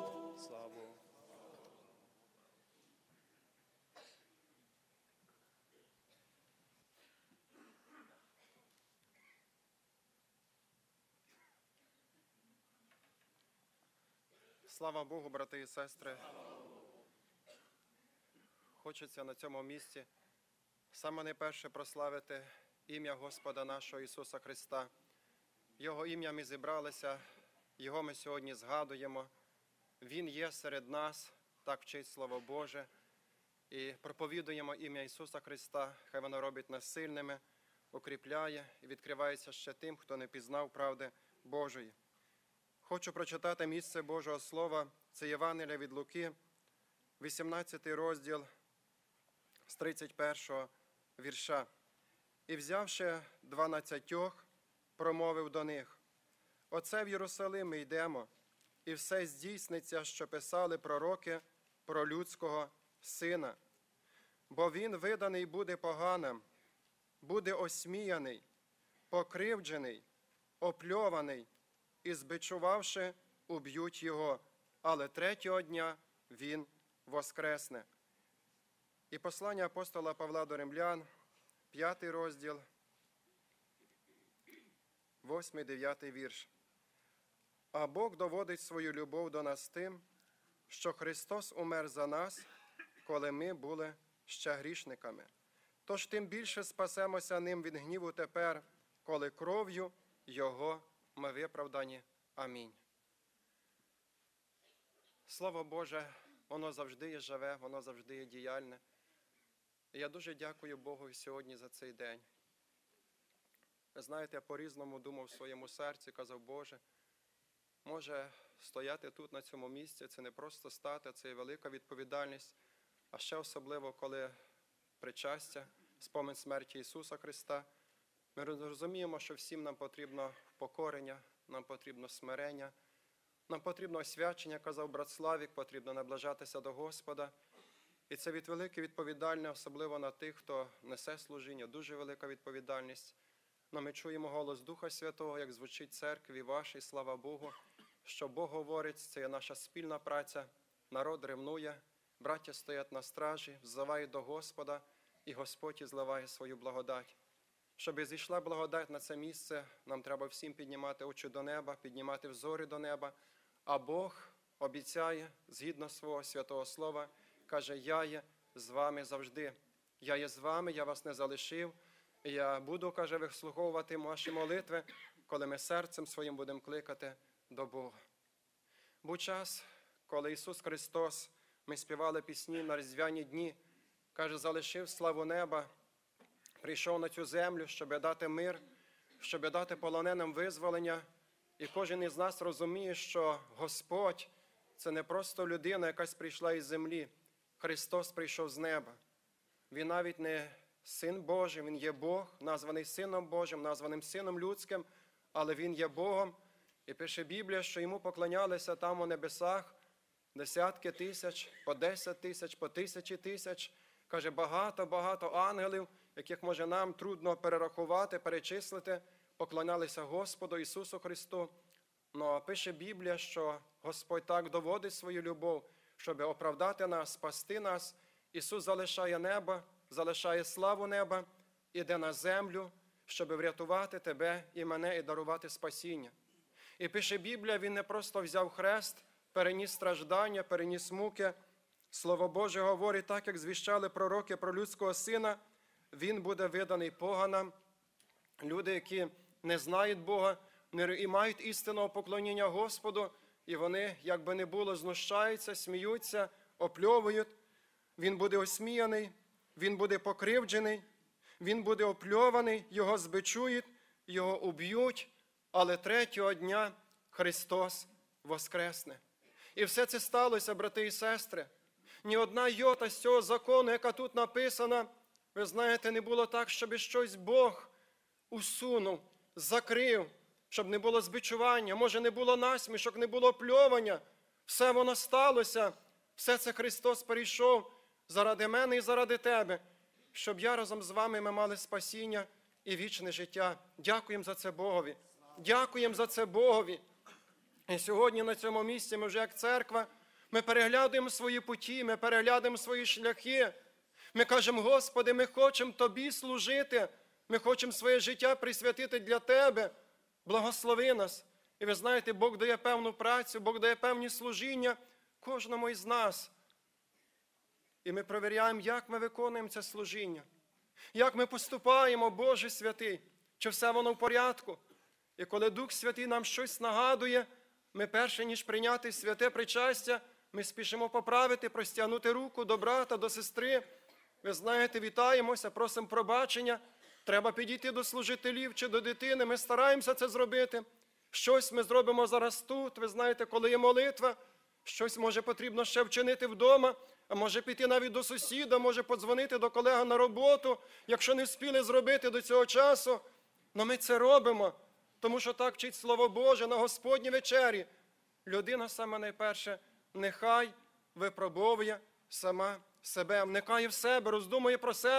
Speaker 5: Слава Богу, брати і сестри. Хочеться на цьому місці саме найперше прославити ім'я Господа нашого Ісуса Христа. Його ім'я ми зібралися, Його ми сьогодні згадуємо. Він є серед нас, так вчить Слово Боже. І проповідуємо ім'я Ісуса Христа, хай воно робить нас сильними, укріпляє і відкривається ще тим, хто не пізнав правди Божої. Хочу прочитати місце Божого Слова, це Євангелія від Луки, вісімнадцятий розділ, з тридцять першого вірша. «І взявши дванадцятьох, промовив до них: Оце в Єрусалим ми йдемо, і все здійсниться, що писали пророки про людського сина. Бо він виданий буде поганим, буде осміяний, покривджений, опльований, і, збичувавши, уб'ють його, але третього дня він воскресне. І послання апостола Павла до Римлян, п'ятий розділ, восьмий, дев'ятий вірш. А Бог доводить свою любов до нас тим, що Христос умер за нас, коли ми були ще грішниками. Тож тим більше спасемося ним від гніву тепер, коли кров'ю Його ми виправдані. Амінь. Слово Боже, воно завжди є живе, воно завжди є діяльне. І я дуже дякую Богу сьогодні за цей день. Ви знаєте, я по-різному думав в своєму серці, казав, Боже, може стояти тут, на цьому місці, це не просто стати, це є велика відповідальність, а ще особливо, коли причастя, спомин смерті Ісуса Христа. Ми розуміємо, що всім нам потрібно покорення, нам потрібно смирення, нам потрібно освячення, казав брат Славік, потрібно наближатися до Господа. І це від велике відповідальне, особливо на тих, хто несе служіння, дуже велика відповідальність. Но ми чуємо голос Духа Святого, як звучить церкві вашій, слава Богу, що Бог говорить, це є наша спільна праця, народ ревнує, браття стоять на стражі, взивають до Господа, і Господь зливає свою благодать. Щоб зійшла благодать на це місце, нам треба всім піднімати очі до неба, піднімати взори до неба, а Бог обіцяє, згідно свого святого слова, каже, я є з вами завжди. Я є з вами, я вас не залишив. І я буду, каже, вислуховувати ваші молитви, коли ми серцем своїм будемо кликати до Бога. Був час, коли Ісус Христос, ми співали пісні на різдвяні дні, каже, залишив славу неба, прийшов на цю землю, щоб дати мир, щоб дати полоненим визволення. І кожен із нас розуміє, що Господь – це не просто людина, якась прийшла із землі. Христос прийшов з неба. Він навіть не Син Божий, Він є Бог, названий Сином Божим, названим Сином Людським, але Він є Богом. І пише Біблія, що Йому поклонялися там у небесах десятки тисяч, по десять тисяч, по тисячі тисяч. Каже, багато-багато ангелів, яких, може, нам трудно перерахувати, перечислити, поклонялися Господу Ісусу Христу. Но пише Біблія, що Господь так доводить свою любов, щоб оправдати нас, спасти нас. Ісус залишає небо, залишає славу неба, іде на землю, щоб врятувати тебе і мене і дарувати спасіння. І пише Біблія, Він не просто взяв хрест, переніс страждання, переніс муки. Слово Боже говорить, так як звіщали пророки про людського сина, Він буде виданий поганам. Люди, які не знають Бога і мають істинного поклоніння Господу, і вони, як би не було, знущаються, сміються, опльовують. Він буде осміяний, він буде покривджений, він буде опльований, його збичують, його уб'ють, але третього дня Христос воскресне. І все це сталося, брати і сестри. Ні одна йота з цього закону, яка тут написана, ви знаєте, не було так, щоб щось Бог усунув, закрив, щоб не було збичування, може не було насмішок, не було пльовання. Все воно сталося, все це Христос перейшов заради мене і заради тебе, щоб я разом з вами ми мали спасіння і вічне життя. Дякуємо за це Богові. Дякуємо за це Богові. І сьогодні на цьому місці ми вже як церква, ми переглядаємо свої путі, ми переглядаємо свої шляхи. Ми кажемо, Господи, ми хочемо Тобі служити, ми хочемо своє життя присвятити для Тебе. Благослови нас. І ви знаєте, Бог дає певну працю, Бог дає певні служіння кожному із нас. І ми перевіряємо, як ми виконуємо це служіння. Як ми поступаємо, Боже святий, чи все воно в порядку. І коли Дух Святий нам щось нагадує, ми перше, ніж прийняти святе причастя, ми спішимо поправити, простягнути руку до брата, до сестри. Ви знаєте, вітаємося, просимо пробачення. Треба підійти до служителів чи до дитини. Ми стараємося це зробити. Щось ми зробимо зараз тут. Ви знаєте, коли є молитва, щось може потрібно ще вчинити вдома, а може піти навіть до сусіда, може подзвонити до колеги на роботу, якщо не встигли зробити до цього часу. Но ми це робимо, тому що так вчить Слово Боже на Господній вечері. Людина саме найперше нехай випробовує сама себе, вникає в себе, роздумує про себе.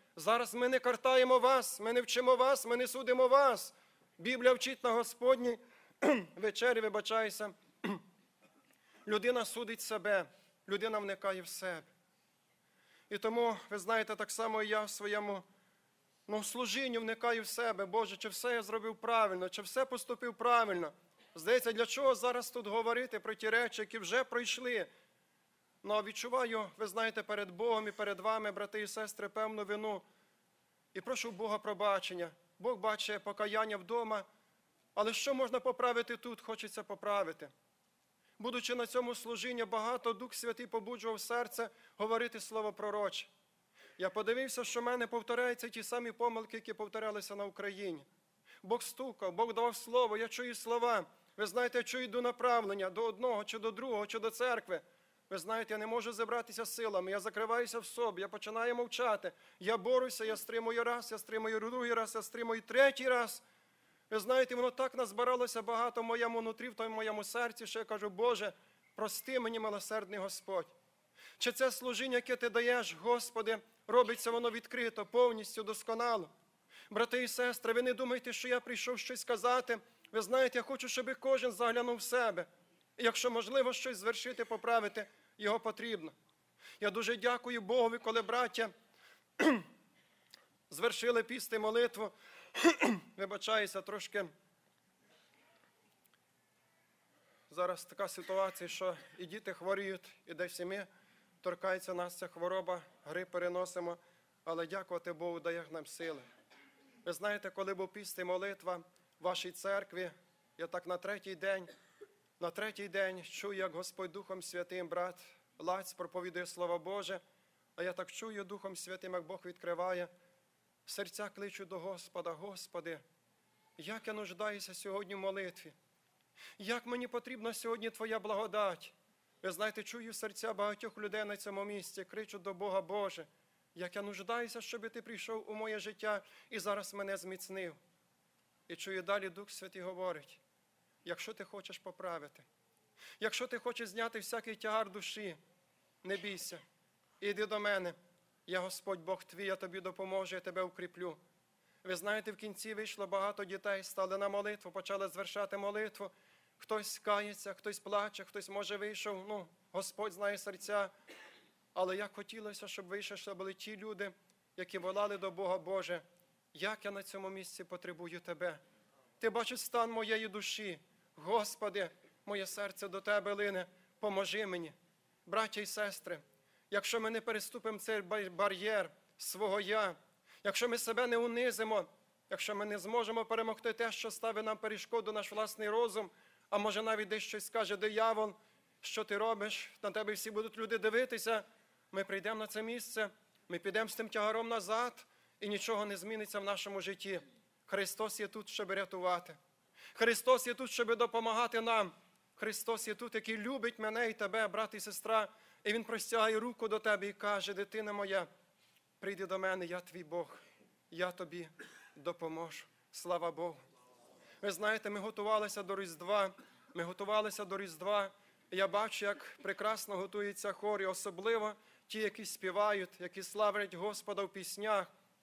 Speaker 5: Зараз ми не картаємо вас, ми не вчимо вас, ми не судимо вас. Біблія вчить на Господній вечері, вибачайся. Людина судить себе, людина вникає в себе. І тому, ви знаєте, так само і я в своєму ну, служінні вникаю в себе. Боже, чи все я зробив правильно, чи все поступив правильно. Здається, для чого зараз тут говорити про ті речі, які вже пройшли? Ну, відчуваю, ви знаєте, перед Богом і перед вами, брати і сестри, певну вину. І прошу Бога пробачення. Бог бачить покаяння вдома. Але що можна поправити тут, хочеться поправити. Будучи на цьому служінні, багато Дух Святий побуджував серце говорити слово пророче. Я подивився, що в мене повторяються ті самі помилки, які повторялися на Україні. Бог стукав, Бог давав слово, я чую слова. Ви знаєте, я чую до направлення, до одного, чи до другого, чи до церкви. Ви знаєте, я не можу зібратися силами, я закриваюся в собі, я починаю мовчати. Я борюся, я стримую раз, я стримую другий раз, я стримую третій раз. Ви знаєте, воно так назбиралося багато в моєму нутрі, в тому моєму серці, що я кажу, Боже, прости мені, милосердний Господь. Чи це служіння, яке ти даєш, Господи, робиться воно відкрито, повністю, досконало. Брати і сестри, ви не думайте, що я прийшов щось сказати. Ви знаєте, я хочу, щоб кожен заглянув в себе. І якщо можливо щось звершити, поправити, його потрібно. Я дуже дякую Богові, коли браття звершили піст і молитву. Вибачаюся, трошки зараз така ситуація, що і діти хворіють, і де в сім'ї торкається нас ця хвороба, грип переносимо, але дякувати Богу дає нам сили. Ви знаєте, коли був піст і молитва в вашій церкві, я так на третій день, на третій день чую, як Господь Духом Святим, брат Лаць проповідує Слово Боже, а я так чую Духом Святим, як Бог відкриває, серця кличу до Господа, Господи, як я нуждаюся сьогодні в молитві, як мені потрібна сьогодні Твоя благодать. Ви знаєте, чую серця багатьох людей на цьому місці, кричу до Бога, Боже, як я нуждаюся, щоб Ти прийшов у моє життя і зараз мене зміцнив. І чую далі Дух Святий говорить, якщо ти хочеш поправити, якщо ти хочеш зняти всякий тягар душі, не бійся, іди до мене. Я Господь Бог твій, я тобі допоможу, я тебе укріплю. Ви знаєте, в кінці вийшло багато дітей, стали на молитву, почали звершати молитву. Хтось кається, хтось плаче, хтось, може, вийшов, ну, Господь знає серця. Але як хотілося, щоб вийшли, щоб були ті люди, які волали до Бога, Боже, як я на цьому місці потребую Тебе. Ти бачиш стан моєї душі. Господи, моє серце до Тебе лине, поможи мені. Браття і сестри, якщо ми не переступимо цей бар'єр свого «я», якщо ми себе не унизимо, якщо ми не зможемо перемогти те, що ставить нам перешкоду, наш власний розум, а може навіть десь щось скаже диявол, що ти робиш, на тебе всі будуть люди дивитися, ми прийдемо на це місце, ми підемо з тим тягаром назад, і нічого не зміниться в нашому житті. Христос є тут, щоб рятувати. Христос є тут, щоб допомагати нам. Христос є тут, який любить мене і тебе, брат і сестра, і Він простягає руку до тебе і каже, дитина моя, прийди до мене, я твій Бог, я тобі допоможу. Слава Богу. Ви знаєте, ми готувалися до Різдва, ми готувалися до Різдва, і я бачу, як прекрасно готуються хори, особливо ті, які співають, які славлять Господа в піснях,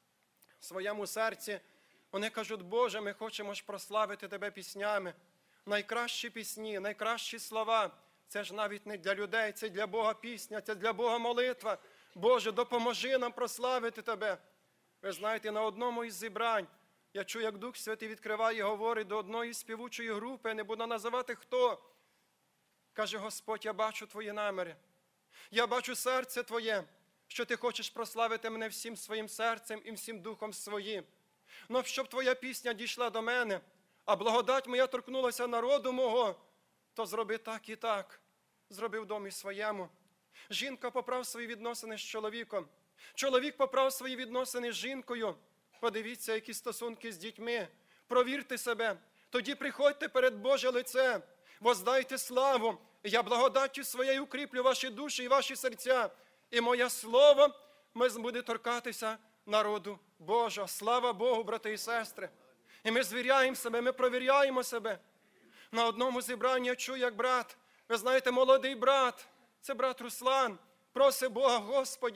Speaker 5: в своєму серці. Вони кажуть, Боже, ми хочемо ж прославити Тебе піснями. Найкращі пісні, найкращі слова. Це ж навіть не для людей, це для Бога пісня, це для Бога молитва. Боже, допоможи нам прославити Тебе. Ви знаєте, на одному із зібрань я чую, як Дух Святий відкриває і говорить до одної співучої групи, не буду називати хто. Каже, Господь, я бачу Твої наміри. Я бачу серце Твоє, що Ти хочеш прославити мене всім своїм серцем і всім духом своїм. Но щоб Твоя пісня дійшла до мене, а благодать моя торкнулася народу мого, то зроби так і так. Зроби в домі своєму. Жінка поправ свої відносини з чоловіком. Чоловік поправ свої відносини з жінкою. Подивіться, які стосунки з дітьми. Провірте себе. Тоді приходьте перед Боже лице. Воздайте славу. І я благодаттю своєю укріплю ваші душі і ваші серця. І моє слово буде торкатися народу Божого. Слава Богу, брати і сестри. І ми звіряємо себе, ми провіряємо себе. На одному зібранні я чую, як брат, ви знаєте, молодий брат, це брат Руслан, просить Бога, Господі,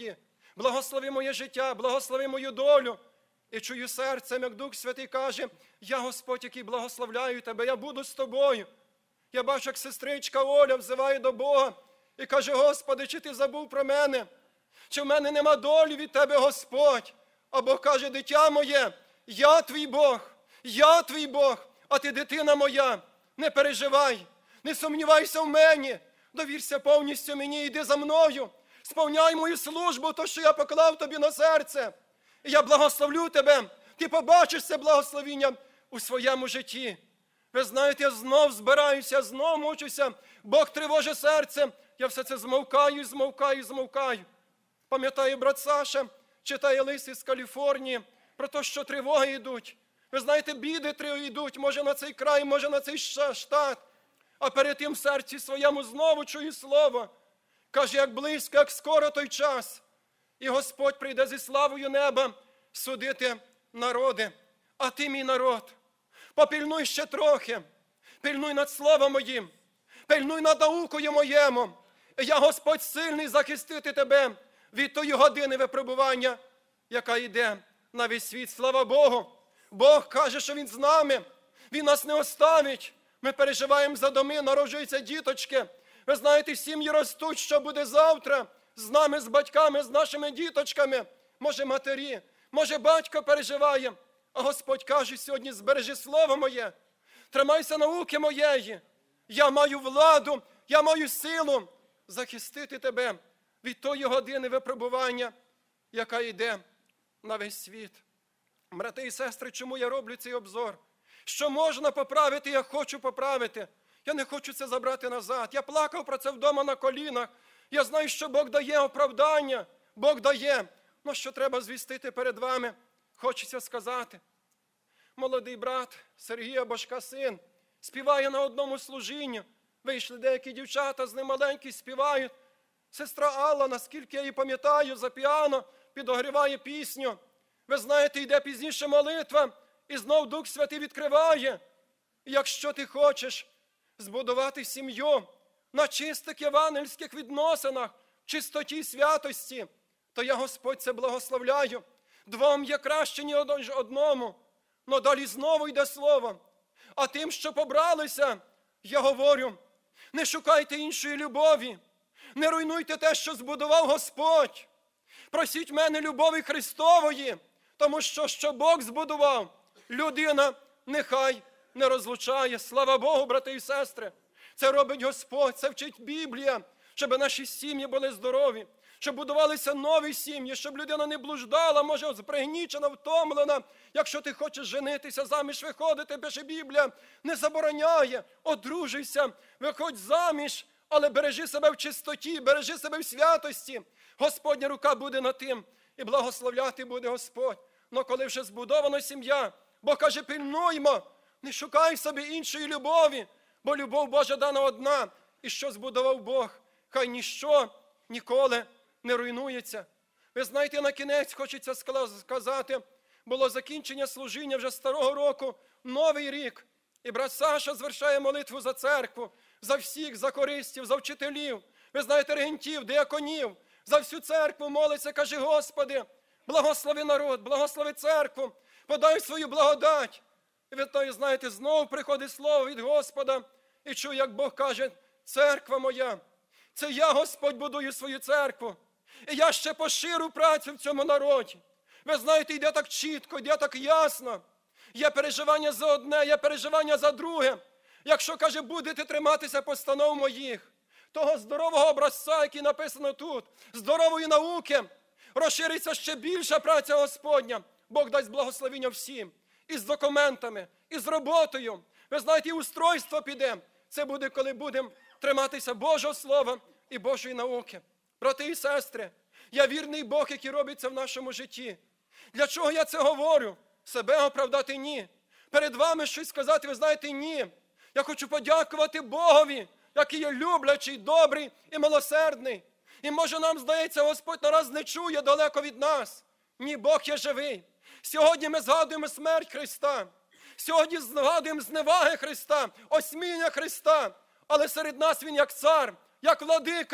Speaker 5: Благослови моє життя, благослови мою долю. І чую серцем, як Дух Святий каже, я Господь, який благословляю тебе, я буду з тобою. Я бачу, як сестричка Оля взиває до Бога і каже, Господи, чи ти забув про мене? Чи в мене нема долі від тебе, Господь? А Бог каже, дитя моє, я твій Бог, я твій Бог, а ти дитина моя. Не переживай, не сумнівайся в мені, довірся повністю мені, йди за мною, сповняй мою службу, то, що я поклав тобі на серце. І я благословлю тебе, ти побачиш це благословіння у своєму житті. Ви знаєте, я знов збираюся, знов мучуся, Бог тривожить серце, я все це змовкаю, змовкаю, змовкаю. Пам'ятаю, брат Саша читає лист із Каліфорнії про те, що тривоги йдуть. Ви знаєте, біди йдуть, може на цей край, може на цей штат. А перед тим в серці своєму знову чую слово. Каже, як близько, як скоро той час. І Господь прийде зі славою неба судити народи. А ти, мій народ, попільнуй ще трохи, пильнуй над словом моїм, пильнуй над наукою моєму. І я, Господь, сильний захистити тебе від тої години випробування, яка йде на весь світ. Слава Богу! Бог каже, що Він з нами, Він нас не оставить. Ми переживаємо за доми, народжуються діточки. Ви знаєте, сім'ї ростуть, що буде завтра з нами, з батьками, з нашими діточками. Може матері, може батько переживає. А Господь каже сьогодні, збережи слово моє, тримайся науки моєї. Я маю владу, я маю силу захистити тебе від тої години випробування, яка йде на весь світ. Брати і сестри, чому я роблю цей обзор? Що можна поправити, я хочу поправити. Я не хочу це забрати назад. Я плакав про це вдома на колінах. Я знаю, що Бог дає оправдання. Бог дає. Ну, що треба звістити перед вами, хочеться сказати. Молодий брат Сергія Божка, син, співає на одному служінні. Вийшли деякі дівчата, з ним маленькі співають. Сестра Алла, наскільки я її пам'ятаю, за піано підогріває пісню. Ви знаєте, йде пізніше молитва, і знов Дух Святий відкриває. Якщо ти хочеш збудувати сім'ю на чистих євангельських відносинах, чистоті і святості, то я, Господь, це благословляю. Двом є краще, ні одному. Но далі знову йде слово. А тим, що побралися, я говорю, не шукайте іншої любові, не руйнуйте те, що збудував Господь. Просіть мене любові Христової, тому що, що Бог збудував, людина нехай не розлучає. Слава Богу, брати і сестри. Це робить Господь, це вчить Біблія, щоб наші сім'ї були здорові, щоб будувалися нові сім'ї, щоб людина не блуждала, може, пригнічена, втомлена. Якщо ти хочеш женитися, заміж виходити, пише Біблія, не забороняє, одружуйся, виходь заміж, але бережи себе в чистоті, бережи себе в святості. Господня рука буде над тим, і благословляти буде Господь. Но коли вже збудована сім'я, Бог каже, пильнуймо, не шукай собі іншої любові, бо любов Божа дана одна. І що збудував Бог, хай ніщо ніколи не руйнується. Ви знаєте, на кінець хочеться сказати, було закінчення служіння вже старого року, Новий рік. І брат Саша звершає молитву за церкву, за всіх, за користів, за вчителів, ви знаєте, регентів, диаконів, за всю церкву молиться, каже, Господи, благослови народ, благослови церкву, подай свою благодать. І ви то, знаєте, знову приходить слово від Господа, і чую, як Бог каже, церква моя, це я, Господь, будую свою церкву. І я ще поширю працю в цьому народі. Ви знаєте, йде так чітко, йде так ясно. Є переживання за одне, є переживання за друге. Якщо, каже, будете триматися постанов моїх, того здорового образця, який написано тут, здорової науки, розшириться ще більша праця Господня. Бог дасть благословіння всім. І з документами, і з роботою. Ви знаєте, і устройство піде. Це буде, коли будемо триматися Божого Слова і Божої науки. Брати і сестри, я вірний Бог, який робиться в нашому житті. Для чого я це говорю? Себе оправдати? Ні. Перед вами щось сказати, ви знаєте, ні. Я хочу подякувати Богові, який є люблячий, добрий і милосердний. І може нам здається, Господь нараз не чує далеко від нас. Ні, Бог є живий. Сьогодні ми згадуємо смерть Христа. Сьогодні згадуємо зневаги Христа, осміння Христа. Але серед нас Він як цар, як владика.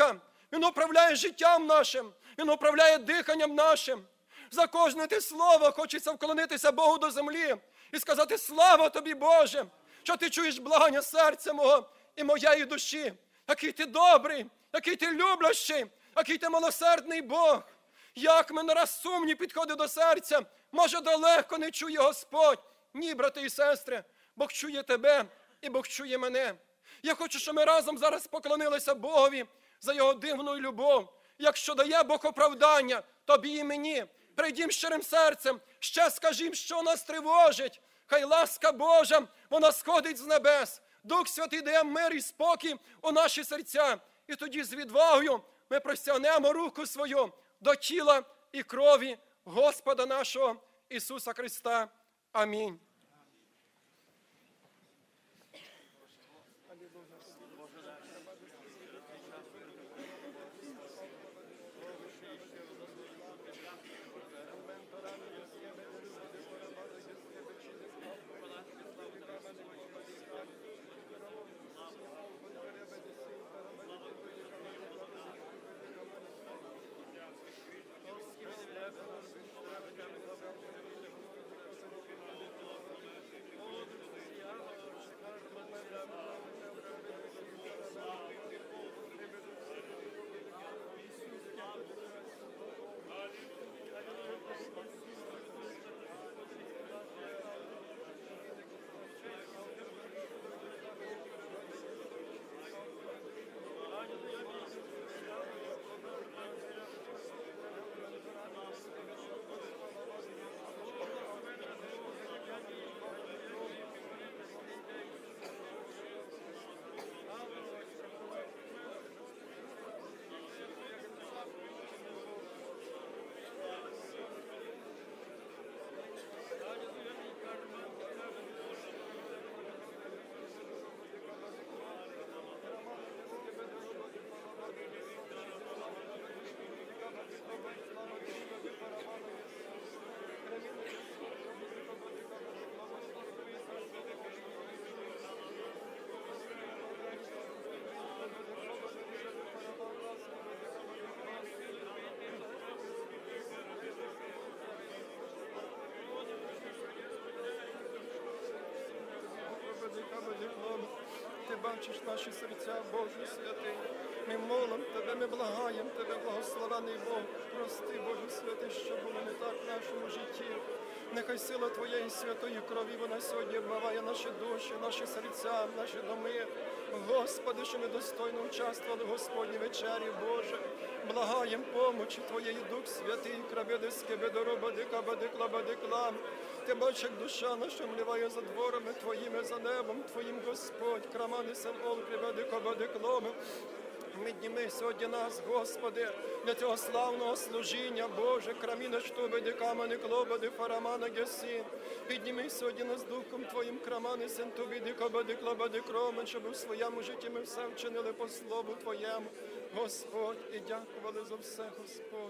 Speaker 5: Він управляє життям нашим, Він управляє диханням нашим. За кожне те слово хочеться вклонитися Богу до землі і сказати: слава тобі, Боже, що ти чуєш благання серця мого і моєї душі. Який ти добрий, який ти люблячий, який ти милосердний Бог. Як мене раз сумні підходить до серця, може, далеко не чує Господь. Ні, брати і сестри, Бог чує тебе і Бог чує мене. Я хочу, щоб ми разом зараз поклонилися Богові за Його дивну любов. Якщо дає Бог оправдання тобі і мені, прийдім щирим серцем, ще скажім, що нас тривожить. Хай ласка Божа, вона сходить з небес. Дух Святий дає мир і спокій у наші серця. І тоді з відвагою ми простягнемо руку свою до тіла і крові Господа нашого Ісуса Христа. Амінь. Ти бачиш наші серця, Боже святий. Ми молимо Тебе, ми благаємо Тебе, благословений Бог. Прости, Боже святий, що було не так в нашому житті. Нехай сила Твоєї святої крові, вона сьогодні обмиває наші душі, наші серця, наші доми. Господи, що ми достойно участвували в Господній вечері, Боже. Благаєм помочі Твоєї, Дух Святий, крабедиски, бедоробадика, бадикла, бадикла. Ти бачиш, як душа наша мліває за дворами Твоїми, за небом Твоїм, Господь. Крамани сен ол, крабедика, бадиклом. Підніми сьогодні нас, Господи, для цього славного служіння, Боже, краміна штуби, дикамани, клобади, фарамана, гесі. Підніми сьогодні нас Духом Твоїм, крамани, сен тобі, дикобади, клобади, кромен, щоб у своєму житті ми все вчинили по слову Твоєму, Господь, і дякували за все, Господь.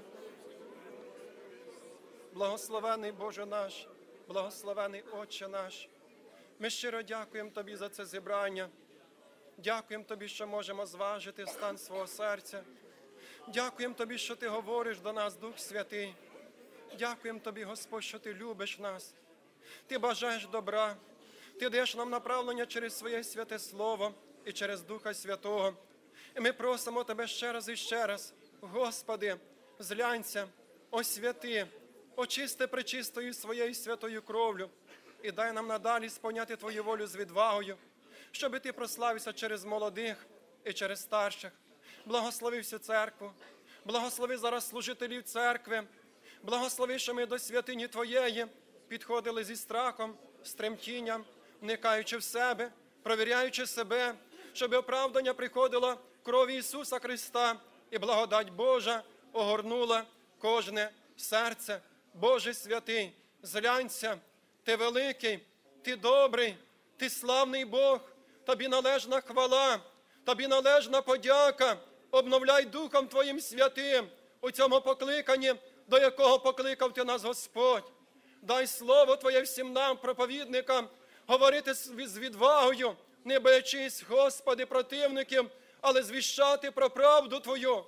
Speaker 5: Благословений Боже наш, благословений Отче наш, ми щиро дякуємо Тобі за це зібрання. Дякуємо Тобі, що можемо зважити стан свого серця. Дякуємо Тобі, що Ти говориш до нас, Дух Святий. Дякуємо Тобі, Господь, що Ти любиш нас. Ти бажаєш добра. Ти даєш нам направлення через Своє святе Слово і через Духа Святого. І ми просимо Тебе ще раз і ще раз, Господи, зглянься, освяти, очисти пречистою Своєю святою кров'ю і дай нам надалі сповняти Твою волю з відвагою, щоби Ти прославився через молодих і через старших. Благослови всю церкву, благослови зараз служителів церкви, благослови, що ми до святині Твоєї підходили зі страхом, з тремтінням, вникаючи в себе, провіряючи себе, щоб оправдання приходило крові Ісуса Христа і благодать Божа огорнула кожне серце. Боже святий, зглянься, Ти великий, Ти добрий, Ти славний Бог, Тобі належна хвала, Тобі належна подяка. Обновляй Духом Твоїм святим у цьому покликанні, до якого покликав Ти нас, Господь. Дай слово Твоє всім нам, проповідникам, говорити з відвагою, не боячись, Господи, противників, але звіщати про правду Твою.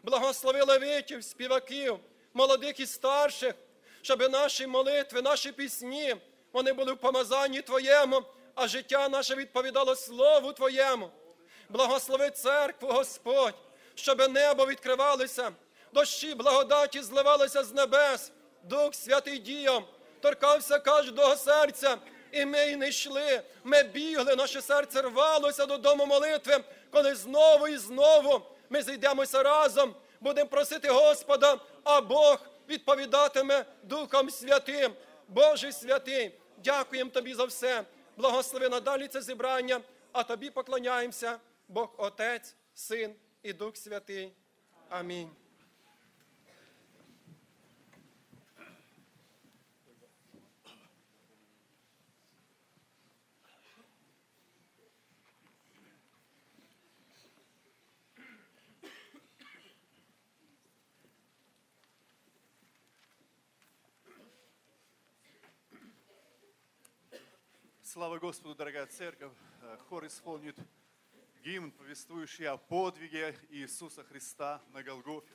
Speaker 5: Благослови левитів, співаків, молодих і старших, щоб наші молитви, наші пісні, вони були в помазанні Твоєму, а життя наше відповідало Слову Твоєму. Благослови церкву, Господь, щоб небо відкривалося, дощі благодаті зливалися з небес, Дух Святий діяв, торкався кожного серця, і ми й не йшли, ми бігли, наше серце рвалося додому молитви, коли знову і знову ми зійдемося разом, будемо просити Господа, а Бог відповідатиме Духом Святим. Боже святий, дякуємо Тобі за все. Благослови надалі це зібрання, а Тобі поклоняємося, Бог Отець, Син і Дух Святий. Амінь.
Speaker 6: Слава Господу, дорогая церковь! Хор исполнит гимн, повествующий о подвиге Иисуса Христа на Голгофе.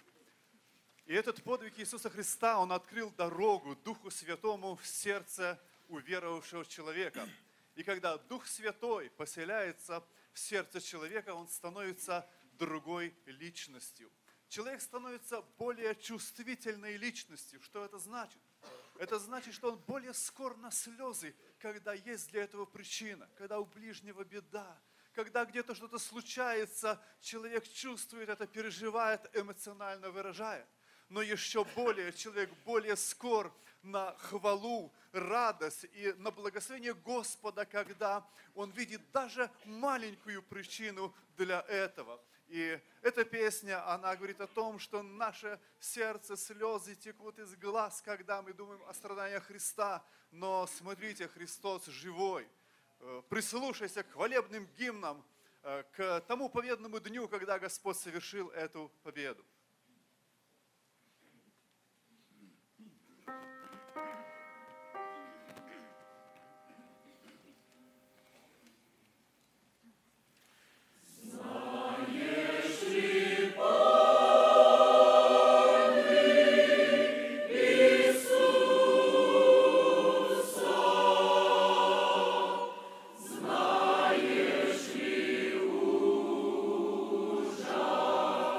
Speaker 6: И этот подвиг Иисуса Христа, он открыл дорогу Духу Святому в сердце уверовавшего человека. И когда Дух Святой поселяется в сердце человека, он становится другой личностью. Человек становится более чувствительной личностью. Что это значит? Это значит, что он более скор на слезы, когда есть для этого причина, когда у ближнего беда, когда где-то что-то случается, человек чувствует это, переживает, эмоционально выражает. Но еще более, человек более скор на хвалу, радость и на благословение Господа, когда он видит даже маленькую причину для этого. И эта песня, она говорит о том, что наше сердце, слезы текут из глаз, когда мы думаем о страданиях Христа. Но смотрите, Христос живой. Прислушайся к хвалебным гимнам, к тому победному дню, когда Господь совершил эту победу.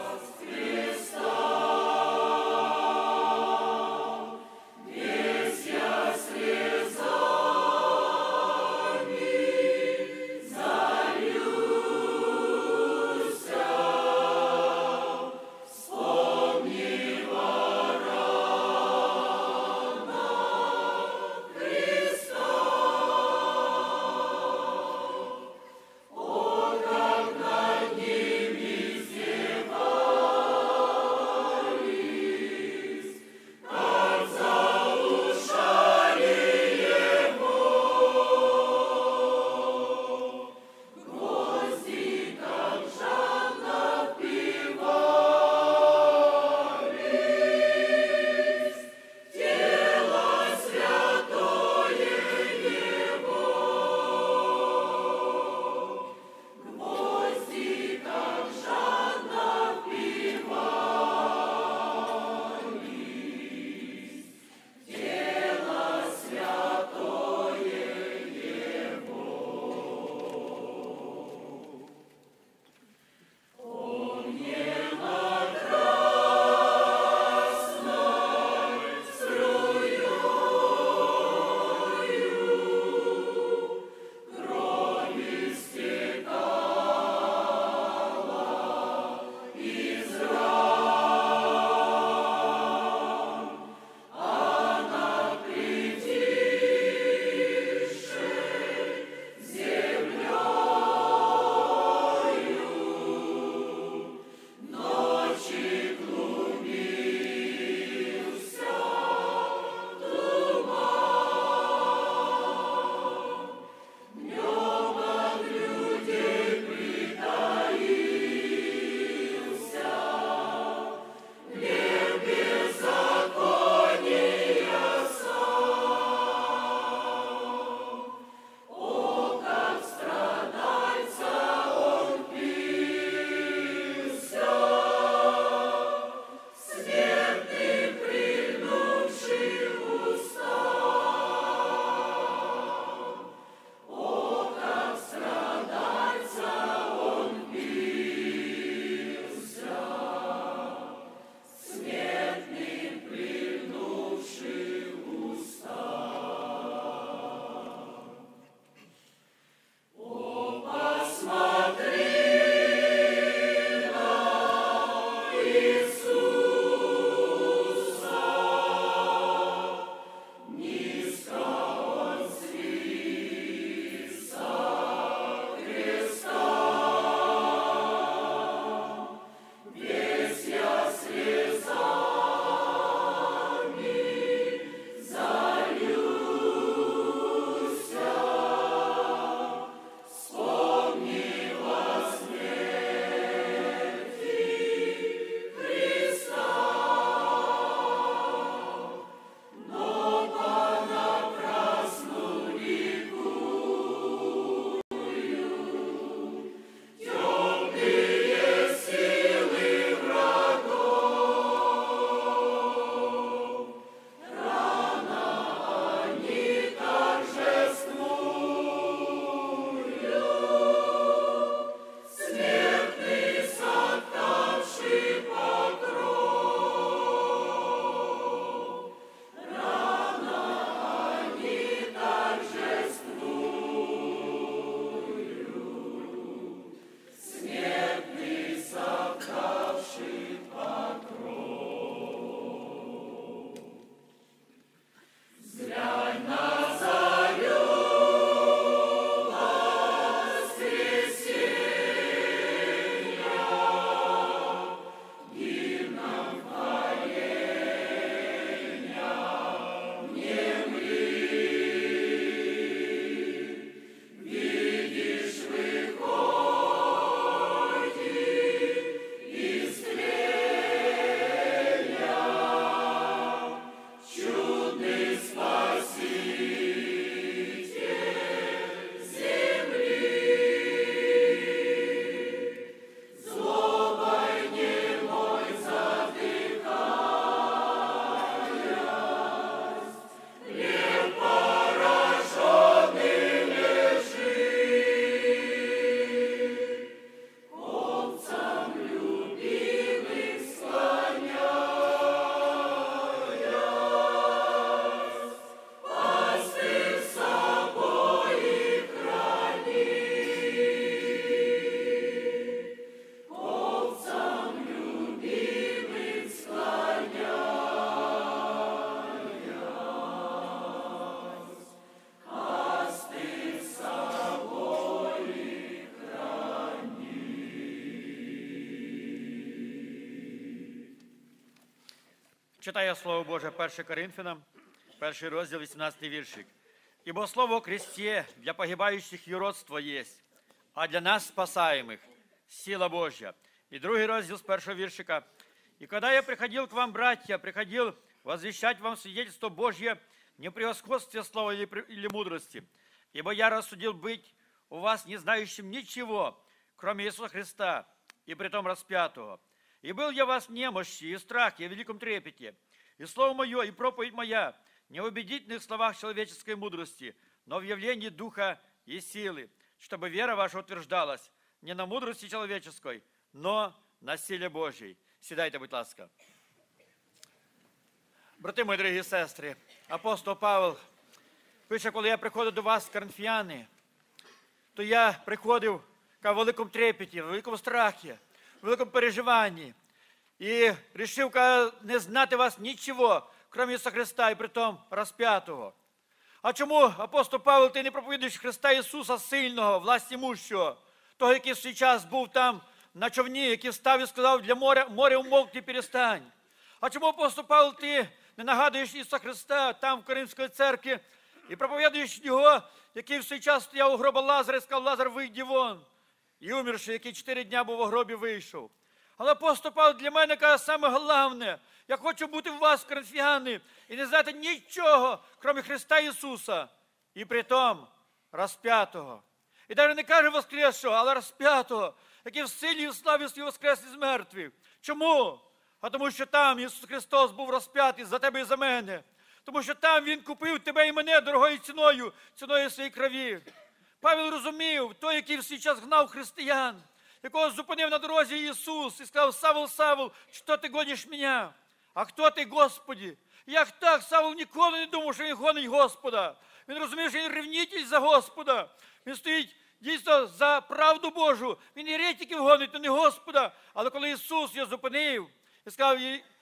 Speaker 4: Yes,
Speaker 2: Читає Слово Боже перше Коринфянам, перший розділ, вісімнадцятий віршик. «Ибо слово о кресте для погибающих юродство есть, а для нас спасаемых сила Божья». И другий розділ з першого віршика. «И когда я приходил к вам, братья, приходил возвещать вам свидетельство Божье не в превосходстве слова или, или мудрости, ибо я рассудил быть у вас не знающим ничего, кроме Иисуса Христа, и притом распятого. И был я вас в немощи, и страхе, и в великом трепете. И слово мое, и проповедь моя не в убедительных словах человеческой мудрости, но в явлении Духа и силы, чтобы вера ваша утверждалась не на мудрости человеческой, но на силі Божій». Сідайте, будь ласка. Брати мої, дорогі сестри, апостол Павел пише, коли я приходив до вас, коринфяни, то я приходив в великому трепеті, в великому страхі, в великому переживанні. І вирішив не знати вас нічого, крім Ісуса Христа, і притом розп'ятого. А чому, апостол Павел, ти не проповідуєш Христа Ісуса сильного, властимущого, того, який в свій час був там на човні, який встав і сказав, для моря, море умовкни, перестань. А чому, апостол Павел, ти не нагадуєш Ісуса Христа там в Коринфській церкві і проповідуєш Його, який в свій час стояв у гроба Лазаря і сказав, Лазар, вийди вон. І умерший, який чотири дня був у гробі, вийшов. Але апостол Павел для мене каже, саме головне, я хочу бути в вас, коринфяни, і не знати нічого, крім Христа Ісуса, і притом розп'ятого. І навіть не каже воскресшого, але розп'ятого, який в силі і в славі свій воскрес із мертвих. Чому? А тому що там Ісус Христос був розп'ятий за тебе і за мене. Тому що там Він купив тебе і мене дорогою ціною, ціною своєї крові. Павел розумів, той, який в свій час гнав християн, якого зупинив на дорозі Ісус і сказав, Савл, Савл, що ти гониш мене? А хто ти, Господи? Як так? Савл ніколи не думав, що він гонить Господа. Він розумів, що він ревнитель за Господа. Він стоїть дійсно за правду Божу. Він єретиків гонить, то не Господа. Але коли Ісус його зупинив і сказав,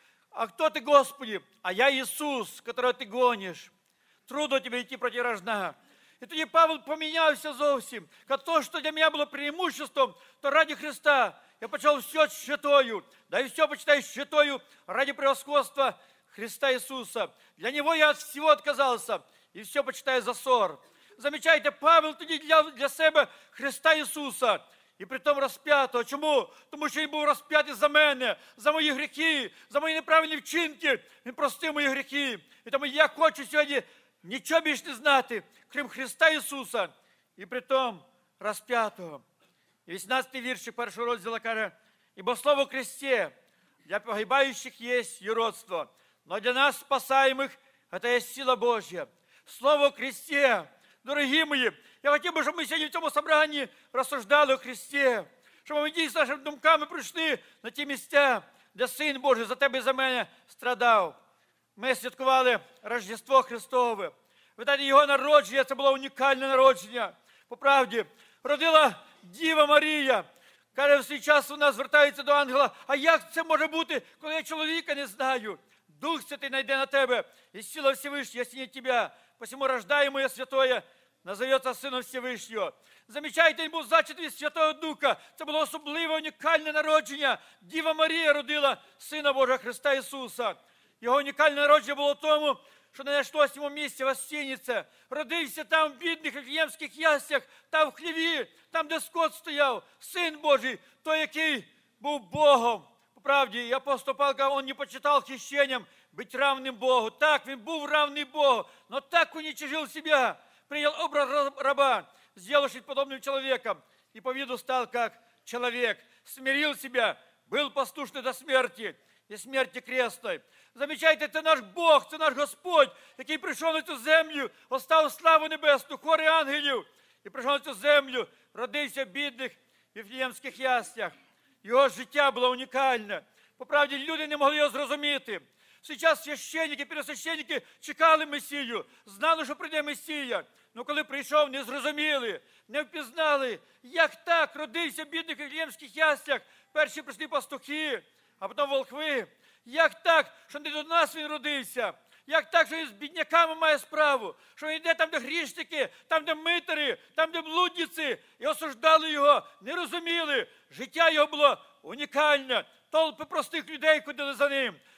Speaker 2: а хто ти, Господи? А я Ісус, которого ти гониш. Трудно тебе йти проти рожна. І тоді Павел помінявся зовсім. Как то, що для мене було преимуществом, то ради Христа я почав все щитою. Да и все почитаю щитою ради превосходства Христа Иисуса. Для Него я от всего отказался. И все почитаю за ссор. Замечайте, Павел тоді для, для себе Христа Ісуса. І притом розп'ятого. Чому? Тому що Він був розп'ятий за мене, за мої гріхи, за мої неправильні вчинки. Він простив мої гріхи. І тому я хочу сьогодні нічого більш не знати, крім Христа Ісуса. І притом розп'ятого. І вісімнадцятий вірш першого розділу каже, «Ибо слово о кресте для погибающих есть юродство, но для нас спасаемых это есть сила Божья». Слово о кресте. Дорогі мої, я хотів би, щоб ми сьогодні в цьому собранні розсуждали о Христі, щоб ми дійсно нашими думками прийшли на ті місця, де Син Божий за тебе і за мене страдав. Ми святкували Рождество Христове. Ви знаєте, Його народження, це було унікальне народження. По правді, родила Діва Марія. Каже, в свій час вона звертається до ангела, а як це може бути, коли я чоловіка не знаю? Дух Святий найде на тебе, і сила Всевышня осенит тебя. Посему рождаемое святое назовется Сином Всевишнього. Замічайте, він був зачатий від Святого Духа. Це було особливе, унікальне народження. Діва Марія родила Сина Божого Христа Ісуса. Його унікальне народження було в тому, що не знайшлося йому місця в гостиниці. Родився там в бідних вифлеємських яслях, там в хліві, там, де скот стояв. Син Божий, той, який був Богом. По правді, апостол Павел каже, він не почитав хищенням быть равным Богу. Так, він був равний Богу, но так уничижил себя, принял образ раба, сделавшись подобным человеком, и по виду стал как человек, смирил себя, был послушный до смерти, і смерті крестної. Замічайте, це наш Бог, це наш Господь, який прийшов на цю землю, оставив славу небесну, хори ангелів, і прийшов на цю землю, родився в бідних вифлеємських яслях. Його життя було унікальне. По правді, люди не могли його зрозуміти. Зараз священники, пересвященники чекали Месію, знали, що прийде Месія. Але коли прийшов, не зрозуміли, не впізнали, як так родився в бідних вифлеємських яслях. Перші прийшли пастухи, а потім волхви. Як так, що не до нас він родився? Як так, що він з бідняками має справу? Що він йде там, де грішники, там, де митари, там, де блудниці. І осуждали його, не розуміли. Життя його було унікальне. Толпи простих людей ходили за ним.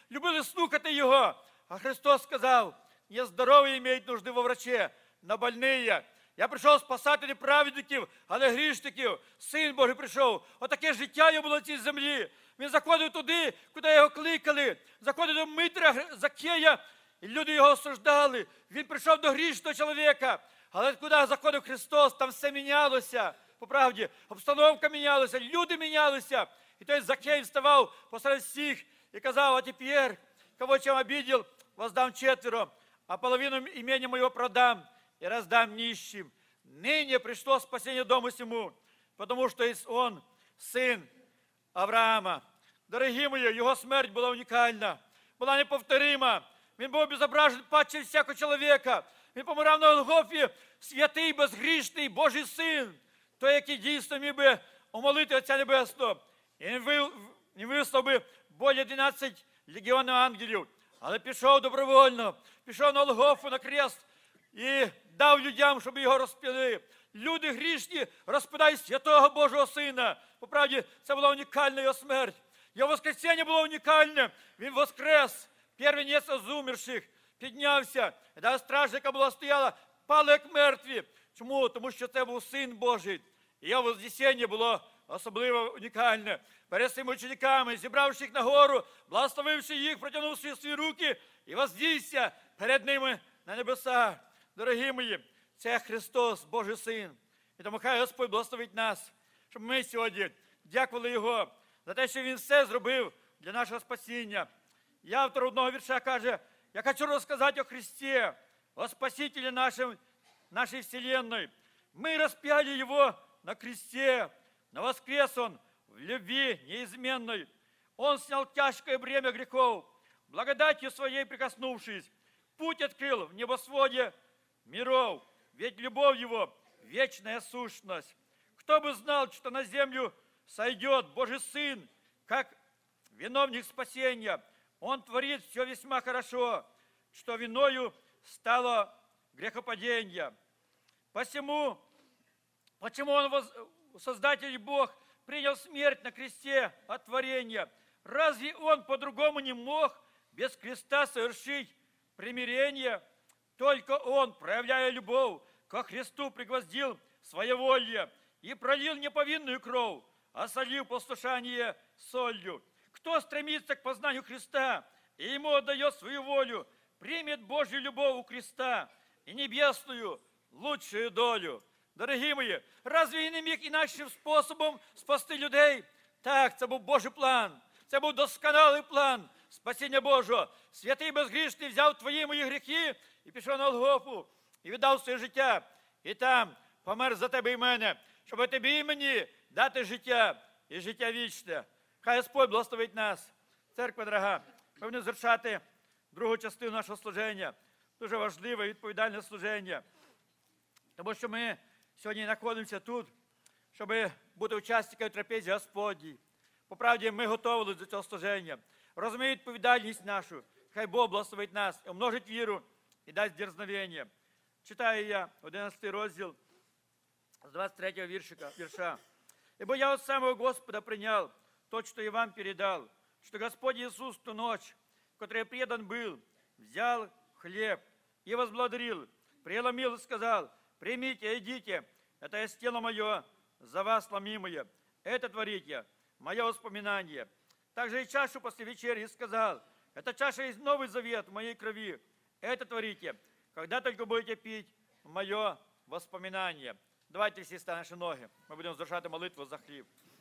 Speaker 7: любили слухати Його. А Христос сказав, не здорові мають нужди во враче, на больные. Я прийшов спасати не праведників, а не грішників. Син Божий прийшов. Отаке життя його було на цій землі. Він заходив туди, куди його кликали. Заходив до Митра, Закея, і люди його осуждали. Він прийшов до грішного чоловіка. Але куди заходив Христос, там все мінялося. По правді, обстановка мінялася, люди мінялися. І той Закей вставав посеред всіх і казав, а тепер, кого чем обидел, воздам четверо, а половину имения моего продам и раздам нищим. Ныне пришло спасение дому сему, потому что он сын Авраама. Дорогі мої, його смерть була унікальна, була неповторима. Він був безображений паче всякого чоловіка. Він помирав на Голгофі, святий, безгрішний, Божий син, той, який дійсно міг би омолити Отця Небесного. І він вислав би більше дванадцять легіонів ангелів, але пішов добровольно, пішов на Голгофу, на хрест і дав людям, щоб його розп'яли. Люди грішні розпинають святого Божого Сина. По правді, це була унікальна його смерть. Його воскресіння було унікальне. Він воскрес, первенець з умерших, піднявся. І навіть стража, яка була стояла, пали як мертві. Чому? Тому що це був Син Божий. І його вознесіння було особливо унікальне. Перед своїми учениками, зібравши їх на гору, благословивши їх, протягнувши свої руки і воздійся перед ними на небеса. Дорогі мої, це Христос, Божий Син. І тому хай Господь благословить нас, щоб ми сьогодні дякували Його за те, що Він все зробив для нашого спасіння. І автор одного вірша каже, я хочу розказати о Христі, о Спасителі нашим, нашей вселенной. Мы распяли Его на кресте, но воскрес Он в любви неизменной. Он снял тяжкое бремя грехов, благодатью Своей прикоснувшись, путь открыл в небосводе миров, ведь любовь Его – вечная сущность. Кто бы знал, что на землю сойдет Божий Сын, как виновник спасения. Он творит все весьма хорошо, что виною стало грехопадение. Посему, почему Он, Создатель и Бог, принял смерть на кресте от творения? Разве Он по-другому не мог без креста совершить примирение? Только Он, проявляя любовь, ко Христу пригвоздил своеволье и пролил неповинную кровь, осолил послушание солью. Кто стремится к познанию Христа и Ему отдает свою волю, примет Божью любовь у креста и небесную лучшую долю. Дорогі мої, разве Він не міг інакшим способом спасти людей? Так, це був Божий план. Це був досконалий план спасіння Божого. Святий безгрішний взяв твої мої гріхи і пішов на Голгофу, і віддав своє життя. І там помер за тебе і мене, щоб тобі і мені дати життя і життя вічне. Хай Господь благословить нас. Церква дорога, ми будемо завершати другу частину нашого служення. Дуже важливе і відповідальне служення. Тому що ми сьогодні знаходимося тут, щоб бути учасниками трапезі Господній. По правді, ми готувалися до цього служення. Розуміємо відповідальність нашу. Хай Бог благословить нас, умножить віру і дасть дерзновення. Читаю я одинадцятий розділ з двадцять третього віршика, вірша. «Ибо я от самого Господа принял то, что и вам передал, что Господь Иисус в ту ночь, в которой предан был, взял хлеб и возблагодарил, преломил и сказал, примите, идите, это есть тело мое, за вас ломимое, это творите, мое воспоминание. Также и чашу после вечери сказал, эта чаша есть новый завет в моей крови, это творите, когда только будете пить в мое воспоминание». Давайте всі станемо наші ноги. Ми будемо звершати молитву за хліб.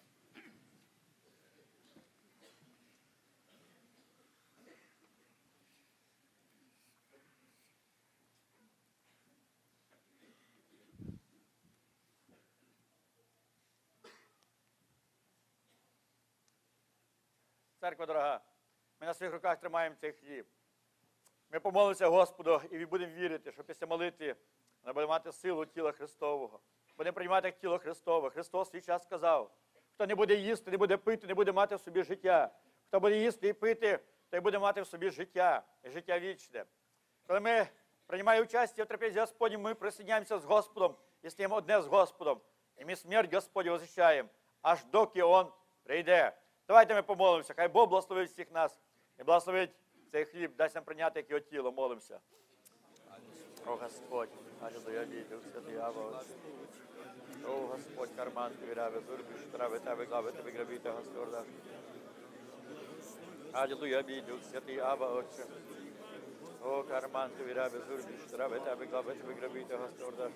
Speaker 7: Церква дорога, ми на своїх руках тримаємо цей хліб. Ми помолимося Господу і будемо вірити, що після молитви ми будемо мати силу тіла Христового. Будемо приймати як тіло Христове. Христос свій час сказав, хто не буде їсти, не буде пити, не буде мати в собі життя. Хто буде їсти і пити, той буде мати в собі життя, і життя вічне. Коли ми приймаємо участь в трапезі Господній, ми присоединяємося з Господом і стаємо одне з Господом. І ми смерть Господню возвіщаємо, аж доки Он прийде. Давайте ми помолимося, хай Бог благословить всіх нас. І благословить цей хліб, дасть нам прийняти як його тіло, молимося. О, Господь, алілуя, Дух Святий, Ава, О, Господь, карман, ти віряве, зурбиш, трави, тебе, глави, тебе, грабіте, Господь. Алілуя, Дух Святий, Ава, Отче. О, карман, ти віряве, зурбиш, трави, тебе, глави, тебе, грабіте, Господь.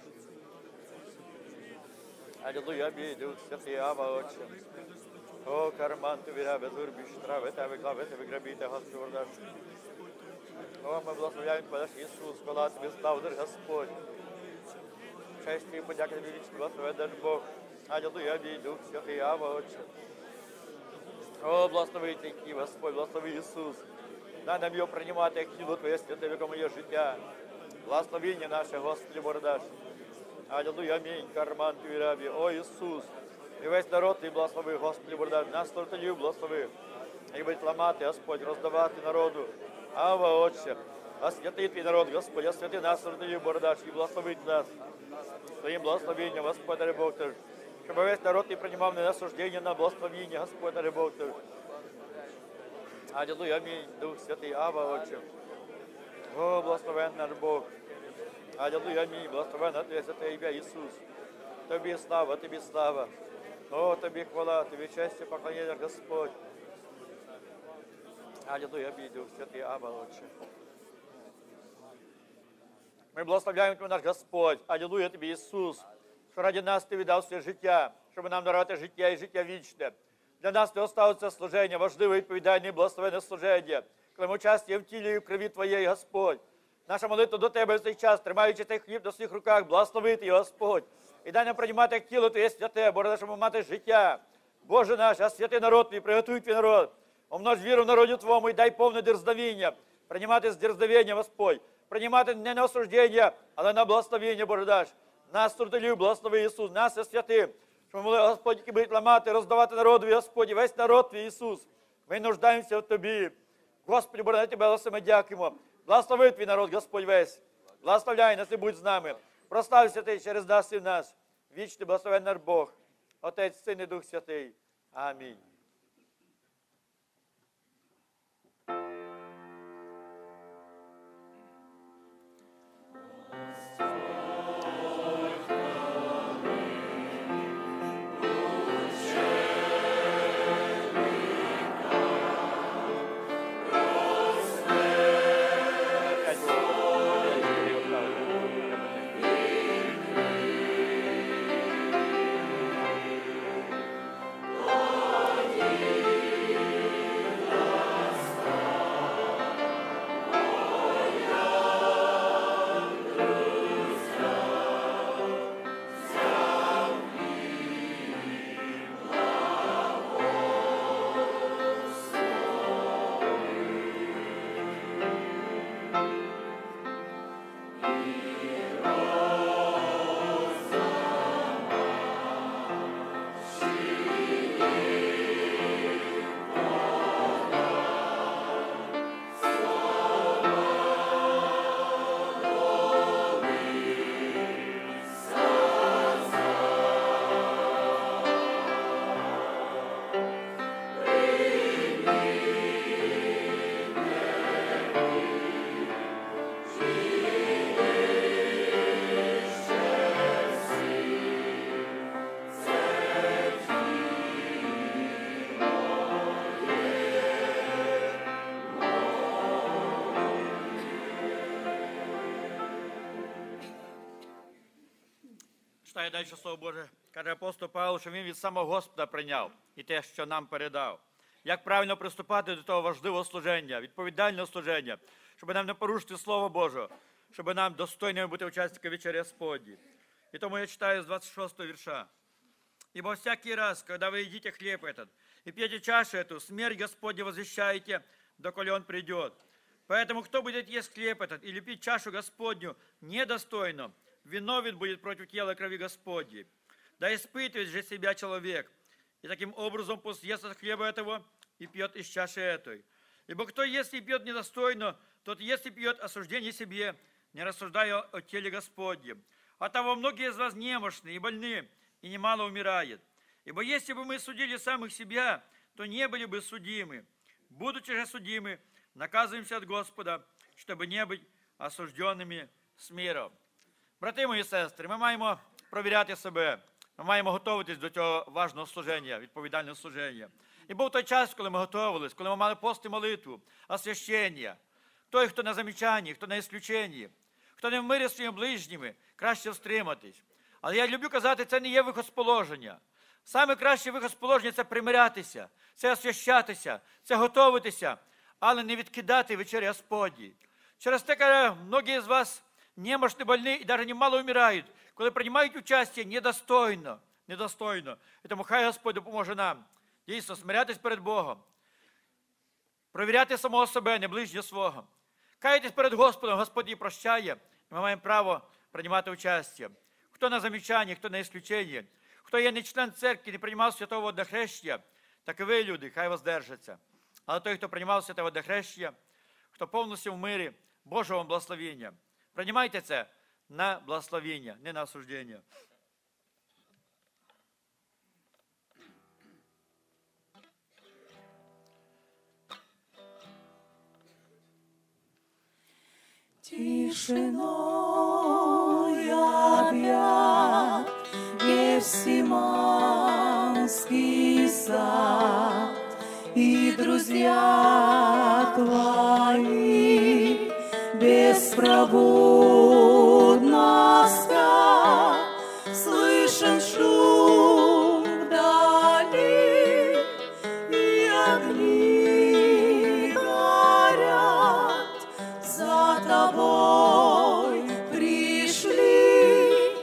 Speaker 7: Алілуя, Дух Святий, Ава, Отче. О, карман, ти віряве, зурбиш, трави, тебе, глави, тебе, грабіте, Господь. О, ми благословляємо Тебе, наш Ісус, кола Тобі славу, дорогий Господь. Честь і подяка Тобі вічно, благословен наш Бог. Алілуя, мій Дух Святий, Ава, Отче. О, благослови Твій, Господь, благослови Ісус. Дай нам його приймати, як тіло Твоє святе, в якому є життя. Благословіння наше, Господи, Бородач. Алілуя, амінь, карман Твій рабі. О, Ісус, і весь народ Твій благослови, Господи, Бородач. Нас служителів благослови. І будь ламати, Господь, роздавати народу. Ава, Отче, освяти Твій народ, Господь, освяти нас, служителів, Бородач, і благословить нас своїм благословенням, Господи, Бог Твій. Щоб весь народ Твій приймав не на осуждення, на благословення, Господи, Бог Твій. Алілуя, амінь, Дух Святий, Ава, Отче. О, благословен наш Бог. Алілуя, амінь, благословен Твоє святе ім'я, Ісус. Тобі слава, Тобі слава. О, Тобі хвала, Тобі честь і поклонення, Господь. Алілуя, амінь, Дух Святий, Ава, Отче. Ми благословляємо Тебе, наш Господь. Алілуя Тобі, Ісус, що раді нас Ти віддав своє життя, щоб нам дарувати життя і життя вічне. Для нас Ти оставив це служення, важливе, відповідальне і благословенне служення, коли ми участі в тілі і в крові Твоєї, Господь. Наша молитва до Тебе в цей час, тримаючи цей хліб на своїх руках, благословити його, Господь. І дай нам приймати як тіло Твоє святе, Боже, щоб мати життя. Боже наш, а святий народ Твій, приготуй Твій народ. Умнож віру в народі Твому і дай повне дерзновіння. Приймати з дерзновіння, Господь. Приймати не на осуждення, але на благословення, Боже наш. Нас, служителів, благослови Ісус, нас і святи. Щоб ми могли, Господь, які будуть ламати, роздавати народові, Господь, і весь народ Твій, Ісус. Ми нуждаємося в Тобі. Господи, Боже, на Тебе голосимо, дякуємо. Благослови Твій народ, Господь весь. Благословляй нас і будь з нами. Прослався Ти через нас і в нас. Вічний благословен наш Бог. Отець, Син і Дух Святий. Амінь. Читає далі Слово Боже. Каже апостол Павло, що він від самого Господа прийняв і те, що нам передав. Як правильно приступати до того важливого служення, відповідального служення, щоб нам не порушити Слово Боже, щоб нам достойними бути учасниками вечері Господні. І тому я читаю з двадцять шостого вірша. «Ибо всякий раз, когда вы едите хлеб этот и пьете чашу эту, смерть Господня возвещаете, доколе Он придет. Поэтому кто будет есть хлеб этот или пить чашу Господню недостойно, виновен будет против тела и крови Господней. Да испытывает же себя человек, и таким образом пусть ест от хлеба этого и пьет из чаши этой. Ибо кто ест и пьет недостойно, тот ест и пьет осуждение себе, не рассуждая о теле Господнем. Оттого многие из вас немощны и больны, и немало умирает. Ибо если бы мы судили самых себя, то не были бы судимы. будучи же судимы, наказываемся от Господа, чтобы не быть осужденными з миром. Брати мої сестри, ми маємо провіряти себе, ми маємо готуватись до цього важного служення, відповідального служення. І був той час, коли ми готувалися, коли ми мали пост і молитву, освящення. Той, хто на замічанні, хто на ісключенні, хто не в мирі з своїми ближніми, краще встриматись. Але я люблю казати, це не є виход з положення. Саме кращий виход з положення – це примирятися, це освящатися, це готуватися, але не відкидати вечері Господні. Через те, коли многие з вас немощны, больны и даже немало умирают, коли приймають участие недостойно, недостойно. І тому хай Господь допоможе нам дійсно смирятись перед Богом, провіряти самого себе, не ближнього свого. Каятись перед Господом, Господь її прощає, і ми маємо право приймати участь. Хто на замічанні, хто на ісключенні, хто є не член церкви, не приймав святого водохрещення, так і ви, люди, хай воздержаться. Але той, хто приймав святе водохрещення, хто повністю в мирі, Божого благословення. Приймайте це на благословення, не на осуждення.
Speaker 4: Тишиной объят Гефсиманский сад, и друзья твои беспробудно спят. Слышен шум вдали, и огни горят. За тобой пришли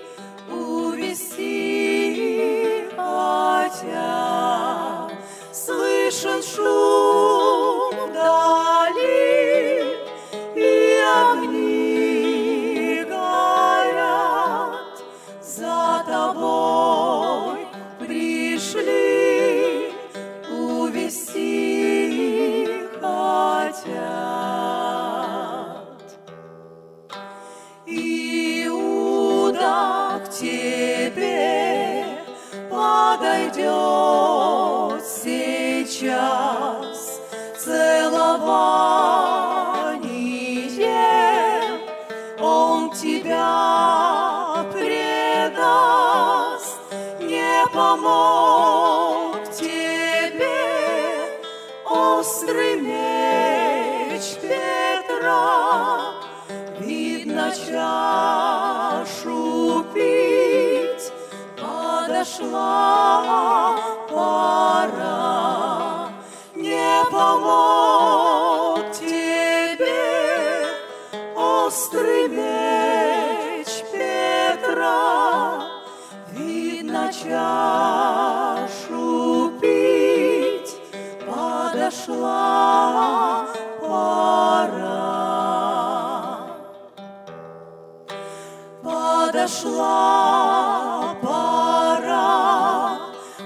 Speaker 4: увести хотят. Слышен шум вдали, и огни горят. За тобой пришли увести хотят. Иуда к тебе подойдет сейчас, целование он тебя предаст. Не помог тебе острый меч Петра, видно, чашу пить подошла пора. Не помог тебе острый меч Петра, видно, чашу пить подошла пора. Подошла пора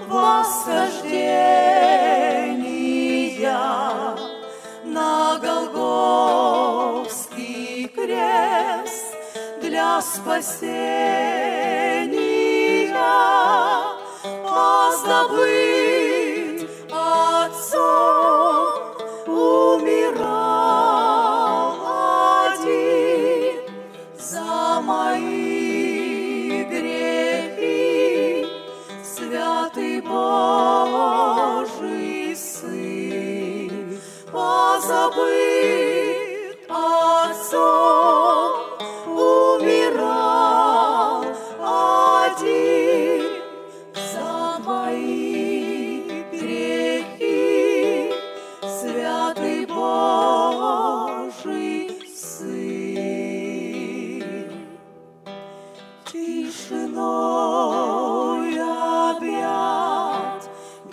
Speaker 4: восхождения на Голгофский крест для спасения. Позабыть отцом умирал один за мои грехи, святый Божий Сын. Позабыт отцом умирал один за мои грехи, святый Божий Сын. Тишиной объят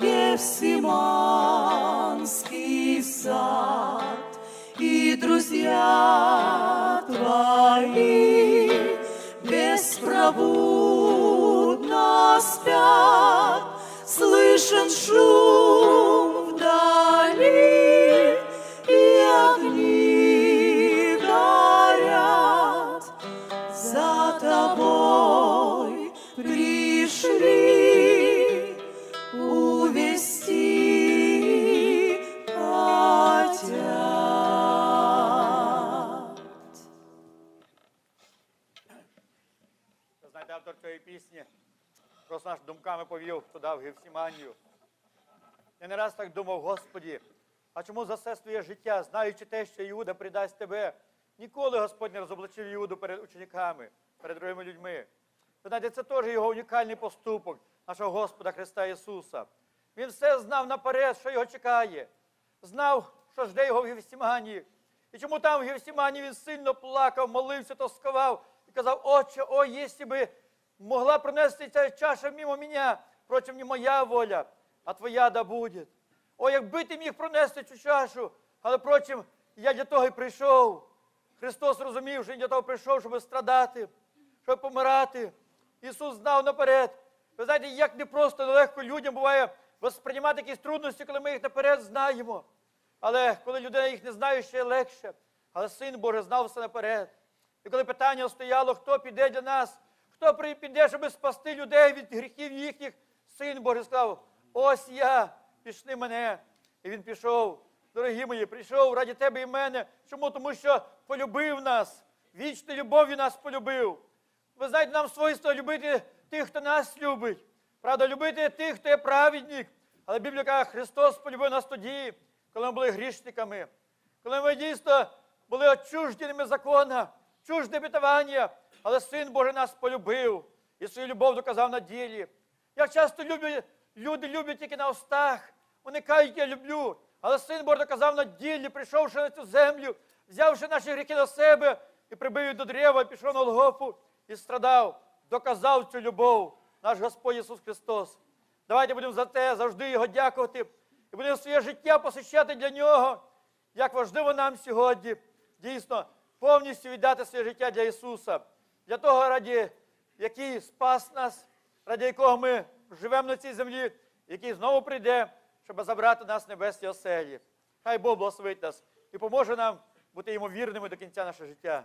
Speaker 4: Гефсиманский сад, и друзья твои беспробудно спят. Слышен шум вдали, и огни горят. За тобой пришли увести хотят.
Speaker 7: цієї пісні просто наш думками повів туди, в Гефсиманію. Я не раз так думав, Господі, а чому за все своє життя, знаючи те, що Іуда придасть тебе, ніколи Господь не розоблачив Іуду перед учениками, перед другими людьми. Ви знаєте, це теж його унікальний поступок нашого Господа Христа Ісуса. Він все знав наперед, що його чекає. Знав, що жде його в Гефсиманії. І чому там в Гефсиманії він сильно плакав, молився, тоскував і казав: Отче, о, якщо би могла пронести ця чаша мимо мене, впрочем, не моя воля, а твоя да буде. О, якби ти міг пронести цю чашу, але, впрочем, я для того і прийшов. Христос розумів, що він для того прийшов, щоб страдати, щоб помирати. Ісус знав наперед. Ви знаєте, як непросто, нелегко людям буває восприймати якісь трудності, коли ми їх наперед знаємо. Але коли людина їх не знає, ще легше. Але Син Божий знав все наперед. І коли питання стояло, хто піде для нас, хто піде, щоб спасти людей від гріхів їхніх, Син Божий сказав: ось я, пішли мене. І він пішов. Дорогі мої, прийшов раді тебе і мене. Чому? Тому що полюбив нас. Вічною любов'ю нас полюбив. Ви знаєте, нам свойство любити тих, хто нас любить. Правда, любити тих, хто є праведник. Але Біблія каже, Христос полюбив нас тоді, коли ми були грішниками. Коли ми дійсно були отчужденими закона, чужде обетування. Але Син Божий нас полюбив і свою любов доказав на ділі. Як часто люблять, люди люблять тільки на устах. Вони кажуть, я люблю. Але Син Божий доказав на ділі, прийшовши на цю землю, взявши наші гріхи на себе і прибив їх до дерева, пішов на Голгофу і страдав, доказав цю любов, наш Господь Ісус Христос. Давайте будемо за те завжди Його дякувати і будемо своє життя посвящати для Нього. Як важливо нам сьогодні дійсно повністю віддати своє життя для Ісуса, для того, раді який спас нас, раді якого ми живемо на цій землі, який знову прийде, щоб забрати нас в небесні оселі. Хай Бог благословить нас і поможе нам бути йому вірними до кінця нашого життя.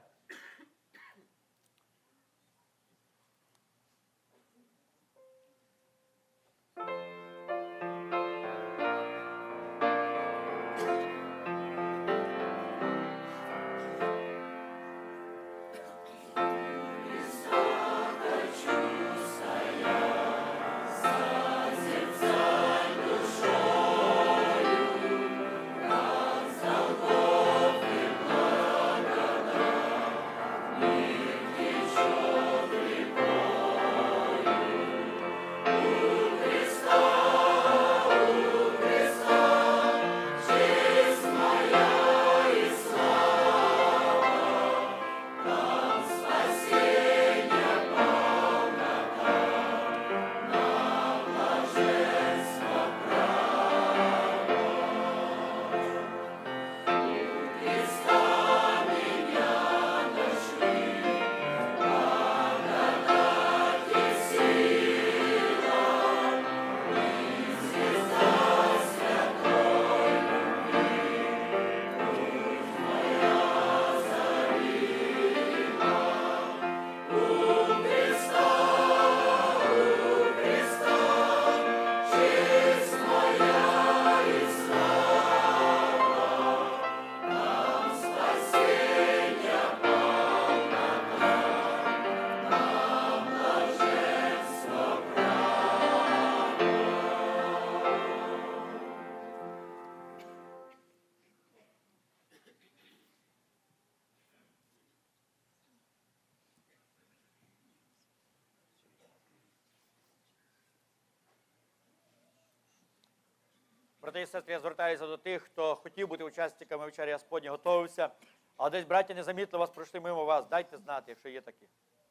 Speaker 7: Брати і сестри, я звертаюся до тих, хто хотів бути учасниками вечері Господні, готувався, але десь, браття, незамітно вас пройшли мимо вас. Дайте знати, якщо є такі.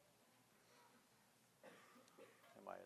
Speaker 7: Немає.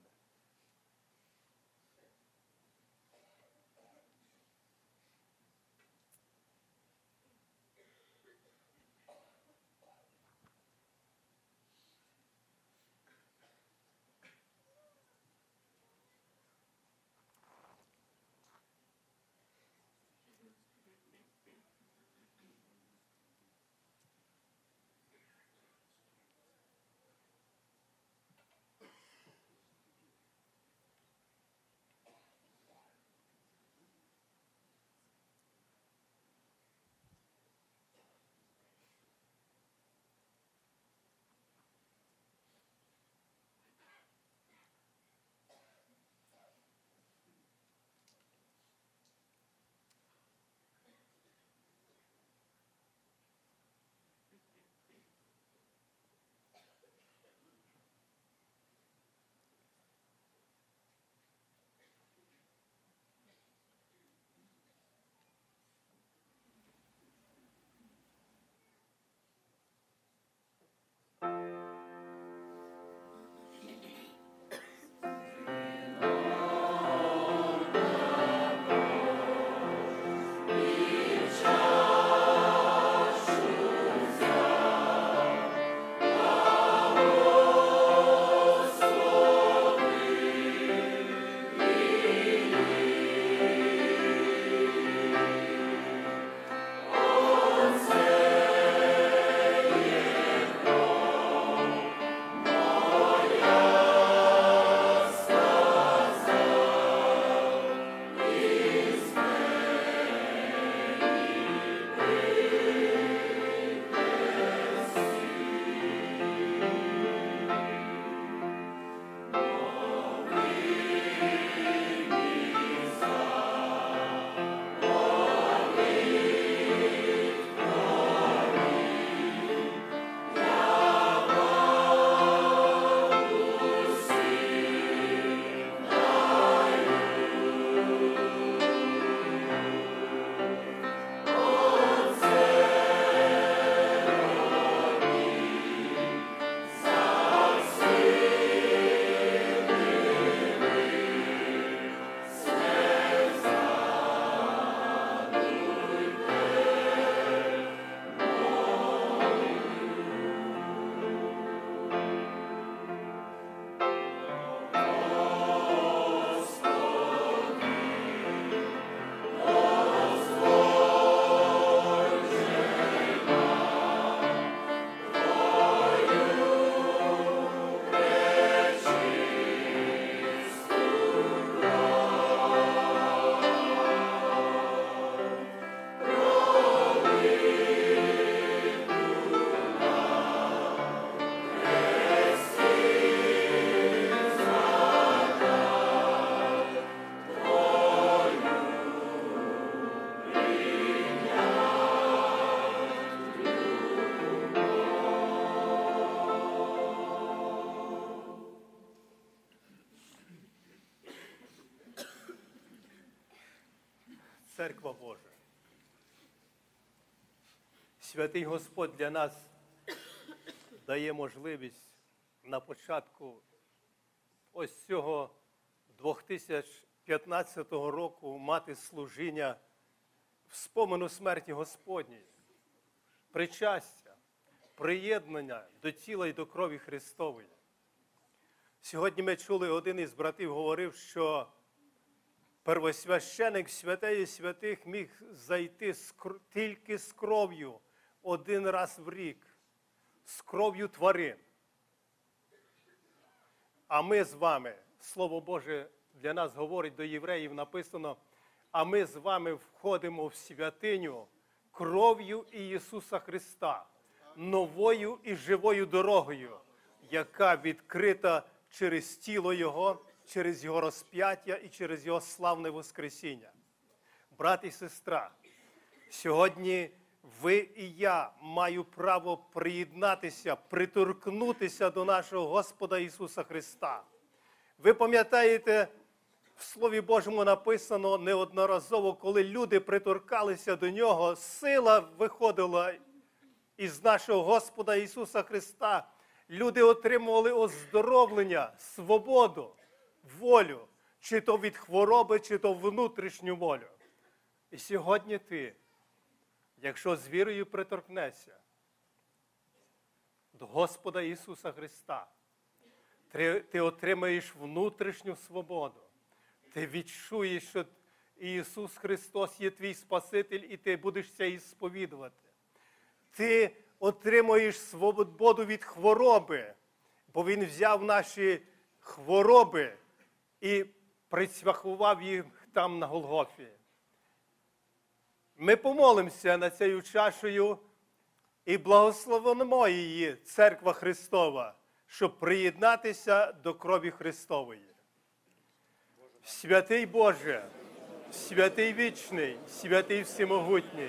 Speaker 3: церква Божа. Святий Господь для нас дає можливість на початку ось цього дві тисячі п'ятнадцятого року мати служіння в спомину смерті Господній, причастя, приєднання до тіла і до крові Христової. Сьогодні ми чули, один із братів говорив, що первосвященик святеї святих міг зайти з кр- тільки з кров'ю один раз в рік, з кров'ю тварин. А ми з вами, Слово Боже для нас говорить, до євреїв написано, а ми з вами входимо в святиню кров'ю Ісуса Христа, новою і живою дорогою, яка відкрита через тіло Його, через Його розп'яття і через Його славне воскресіння. Брат і сестра, сьогодні ви і я маю право приєднатися, приторкнутися до нашого Господа Ісуса Христа. Ви пам'ятаєте, в Слові Божому написано неодноразово, коли люди приторкалися до Нього, сила виходила із нашого Господа Ісуса Христа. Люди отримували оздоровлення, свободу, волю, чи то від хвороби, чи то внутрішню волю. І сьогодні ти, якщо з вірою приторкнешся до Господа Ісуса Христа, ти, ти отримаєш внутрішню свободу. Ти відчуєш, що Ісус Христос є твій Спаситель, і ти будеш це і сповідувати. Ти отримуєш свободу від хвороби, бо Він взяв наші хвороби і прицвяхував їх там на Голгофі. Ми помолимося над цією чашею і благословимо її, Церква Христова, щоб приєднатися до крові Христової. Святий Боже, святий вічний, святий всемогутній,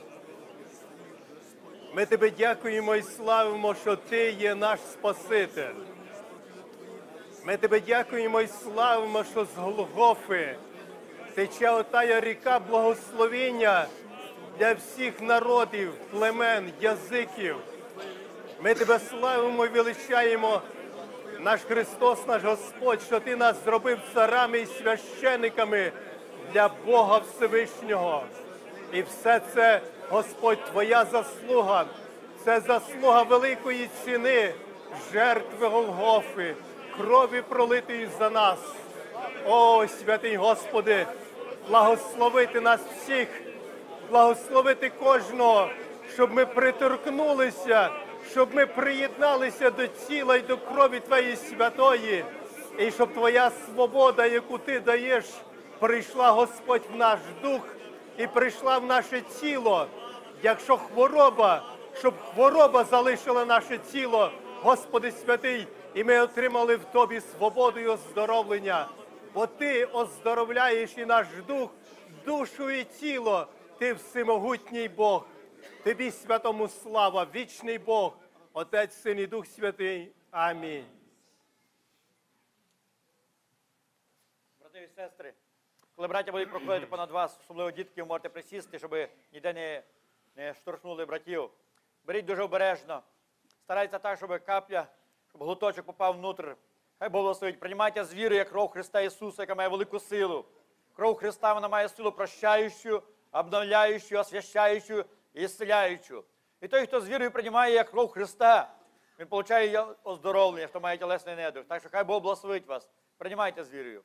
Speaker 3: ми Тебе дякуємо і славимо, що Ти є наш Спаситель. Ми Тебе дякуємо і славимо, що з Голгофи тече отая ріка благословення для всіх народів, племен, язиків. Ми Тебе славимо і величаємо, наш Христос, наш Господь, що Ти нас зробив царами і священиками для Бога Всевишнього. І все це, Господь, Твоя заслуга, це заслуга великої ціни, жертви Голгофи, крові пролитої за нас. О, святий Господи, благословити нас всіх, благословити кожного, щоб ми приторкнулися, щоб ми приєдналися до тіла і до крові Твоєї святої, і щоб Твоя свобода, яку Ти даєш, прийшла, Господь, в наш дух і прийшла в наше тіло. Якщо хвороба, щоб хвороба залишила наше тіло, Господи святий, і ми отримали в Тобі свободу і оздоровлення. Бо Ти оздоровляєш і наш дух, душу і тіло. Ти всемогутній Бог. Тобі святому слава, вічний Бог, Отець, Син і Дух Святий. Амінь.
Speaker 7: Брати і сестри, коли браття будуть проходити понад вас, особливо дітки, ви можете присісти, щоб ніде не, не штурхнули братів. Беріть дуже обережно. Старайтеся так, щоб капля, щоб глуточок попав внутрь. Хай Бог благословить. Приймайте з вірою, як кров Христа Ісуса, яка має велику силу. Кров Христа, вона має силу прощаючу, обновляючу, освящаючу і ісцеляючу. І той, хто з вірою приймає як кров Христа, він отримує оздоровлення, хто має тілесний недуг. Так що хай Бог благословить вас. Приймайте з вірою.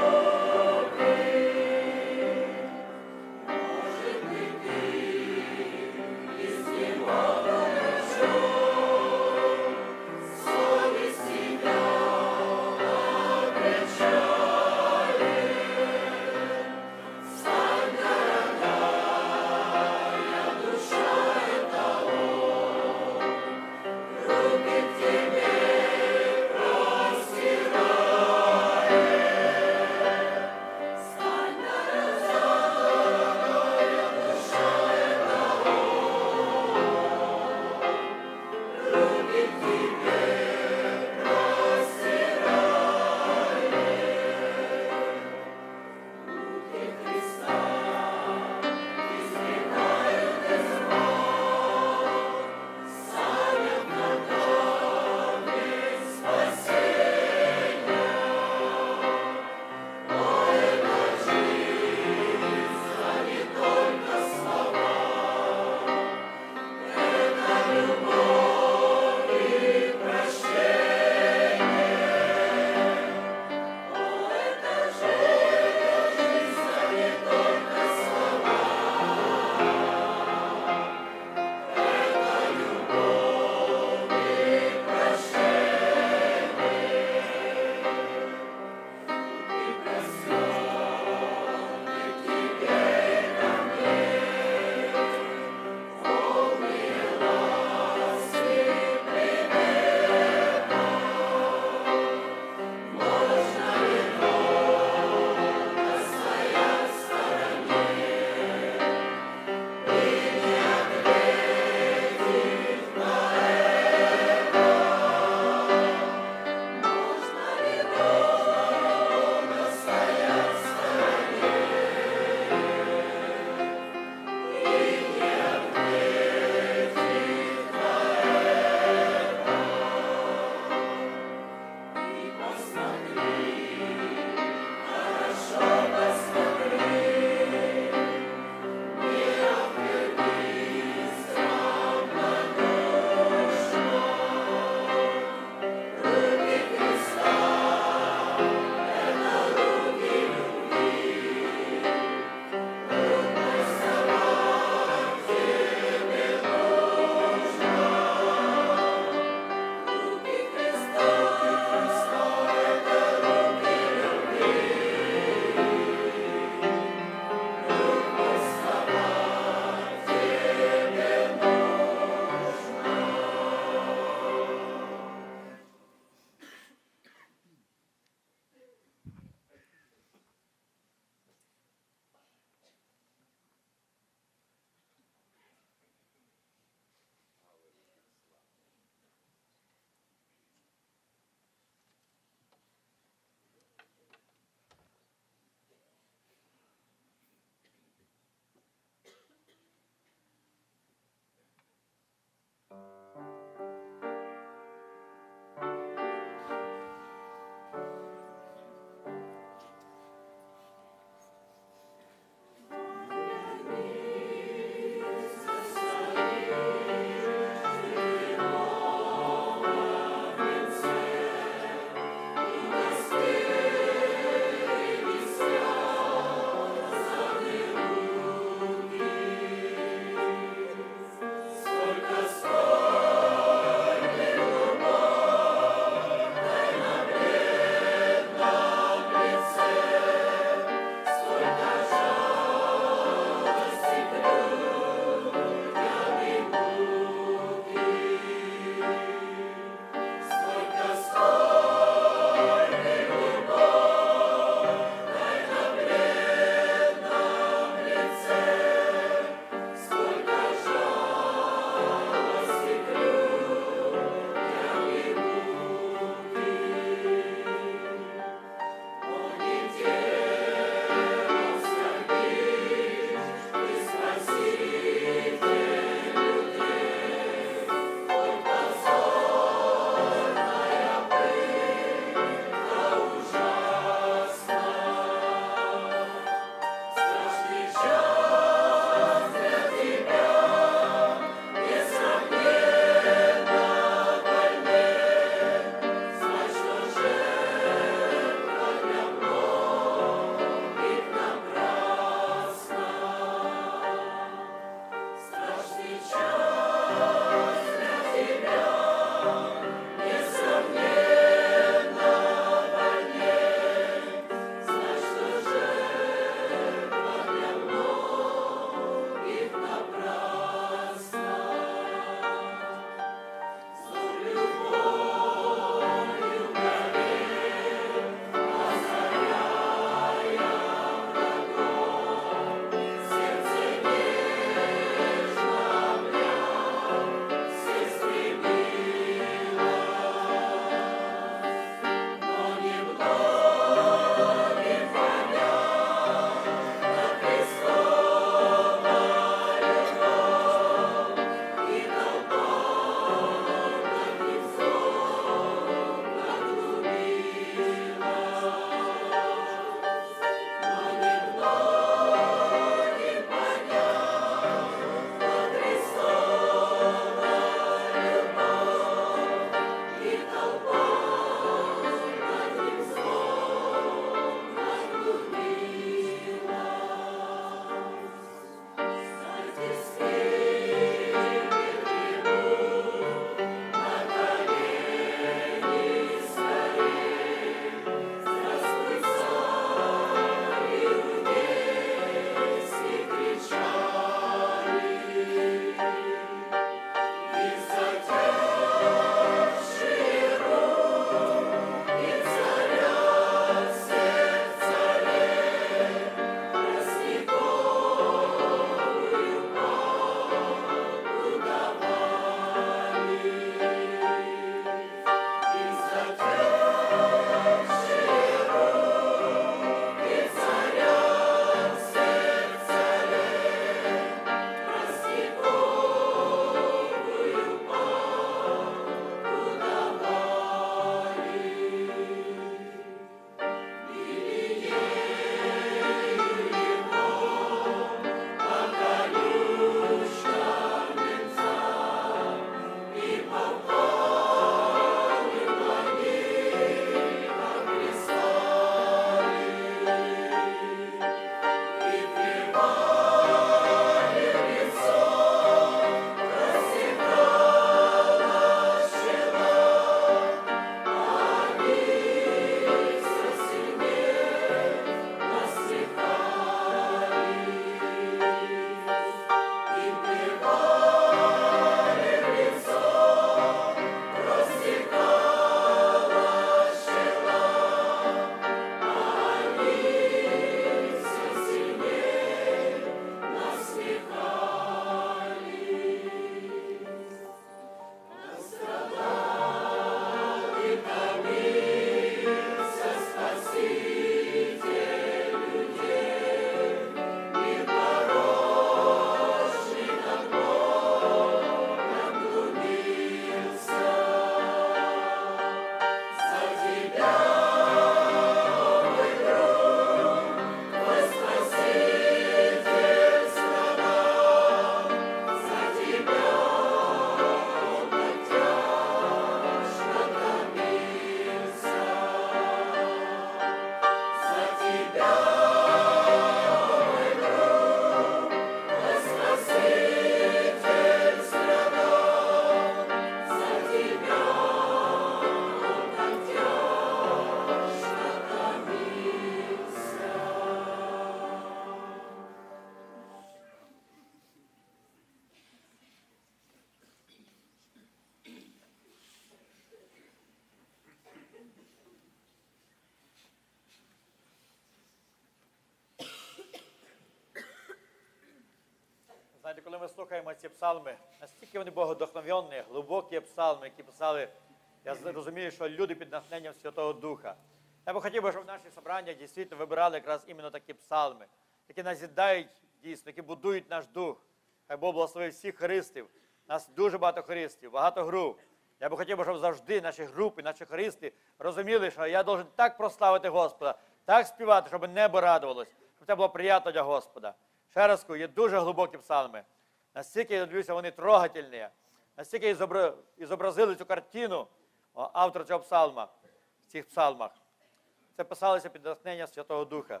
Speaker 7: Знаєте, коли ми слухаємо ці псалми, настільки вони богодухновенні, глибокі псалми, які писали, я розумію, що люди під натхненням Святого Духа. Я би хотів, щоб в наших собраннях дійсно вибирали якраз іменно такі псалми, які назідають дійсно, які будують наш дух. Хай Бог благословить всіх хористів. У нас дуже багато хористів, багато груп. Я би хотів, щоб завжди наші групи, наші хористи розуміли, що я должен так прославити Господа, так співати, щоб небо радувалось, щоб це було приємно для Господа. Ще раз кажу, є дуже глибокі псалми. Настільки, я дивлюся, вони трогательні. Настільки і зобразили цю картину автор цього псалма, в цих псалмах. Це писалося під натхнення Святого Духа.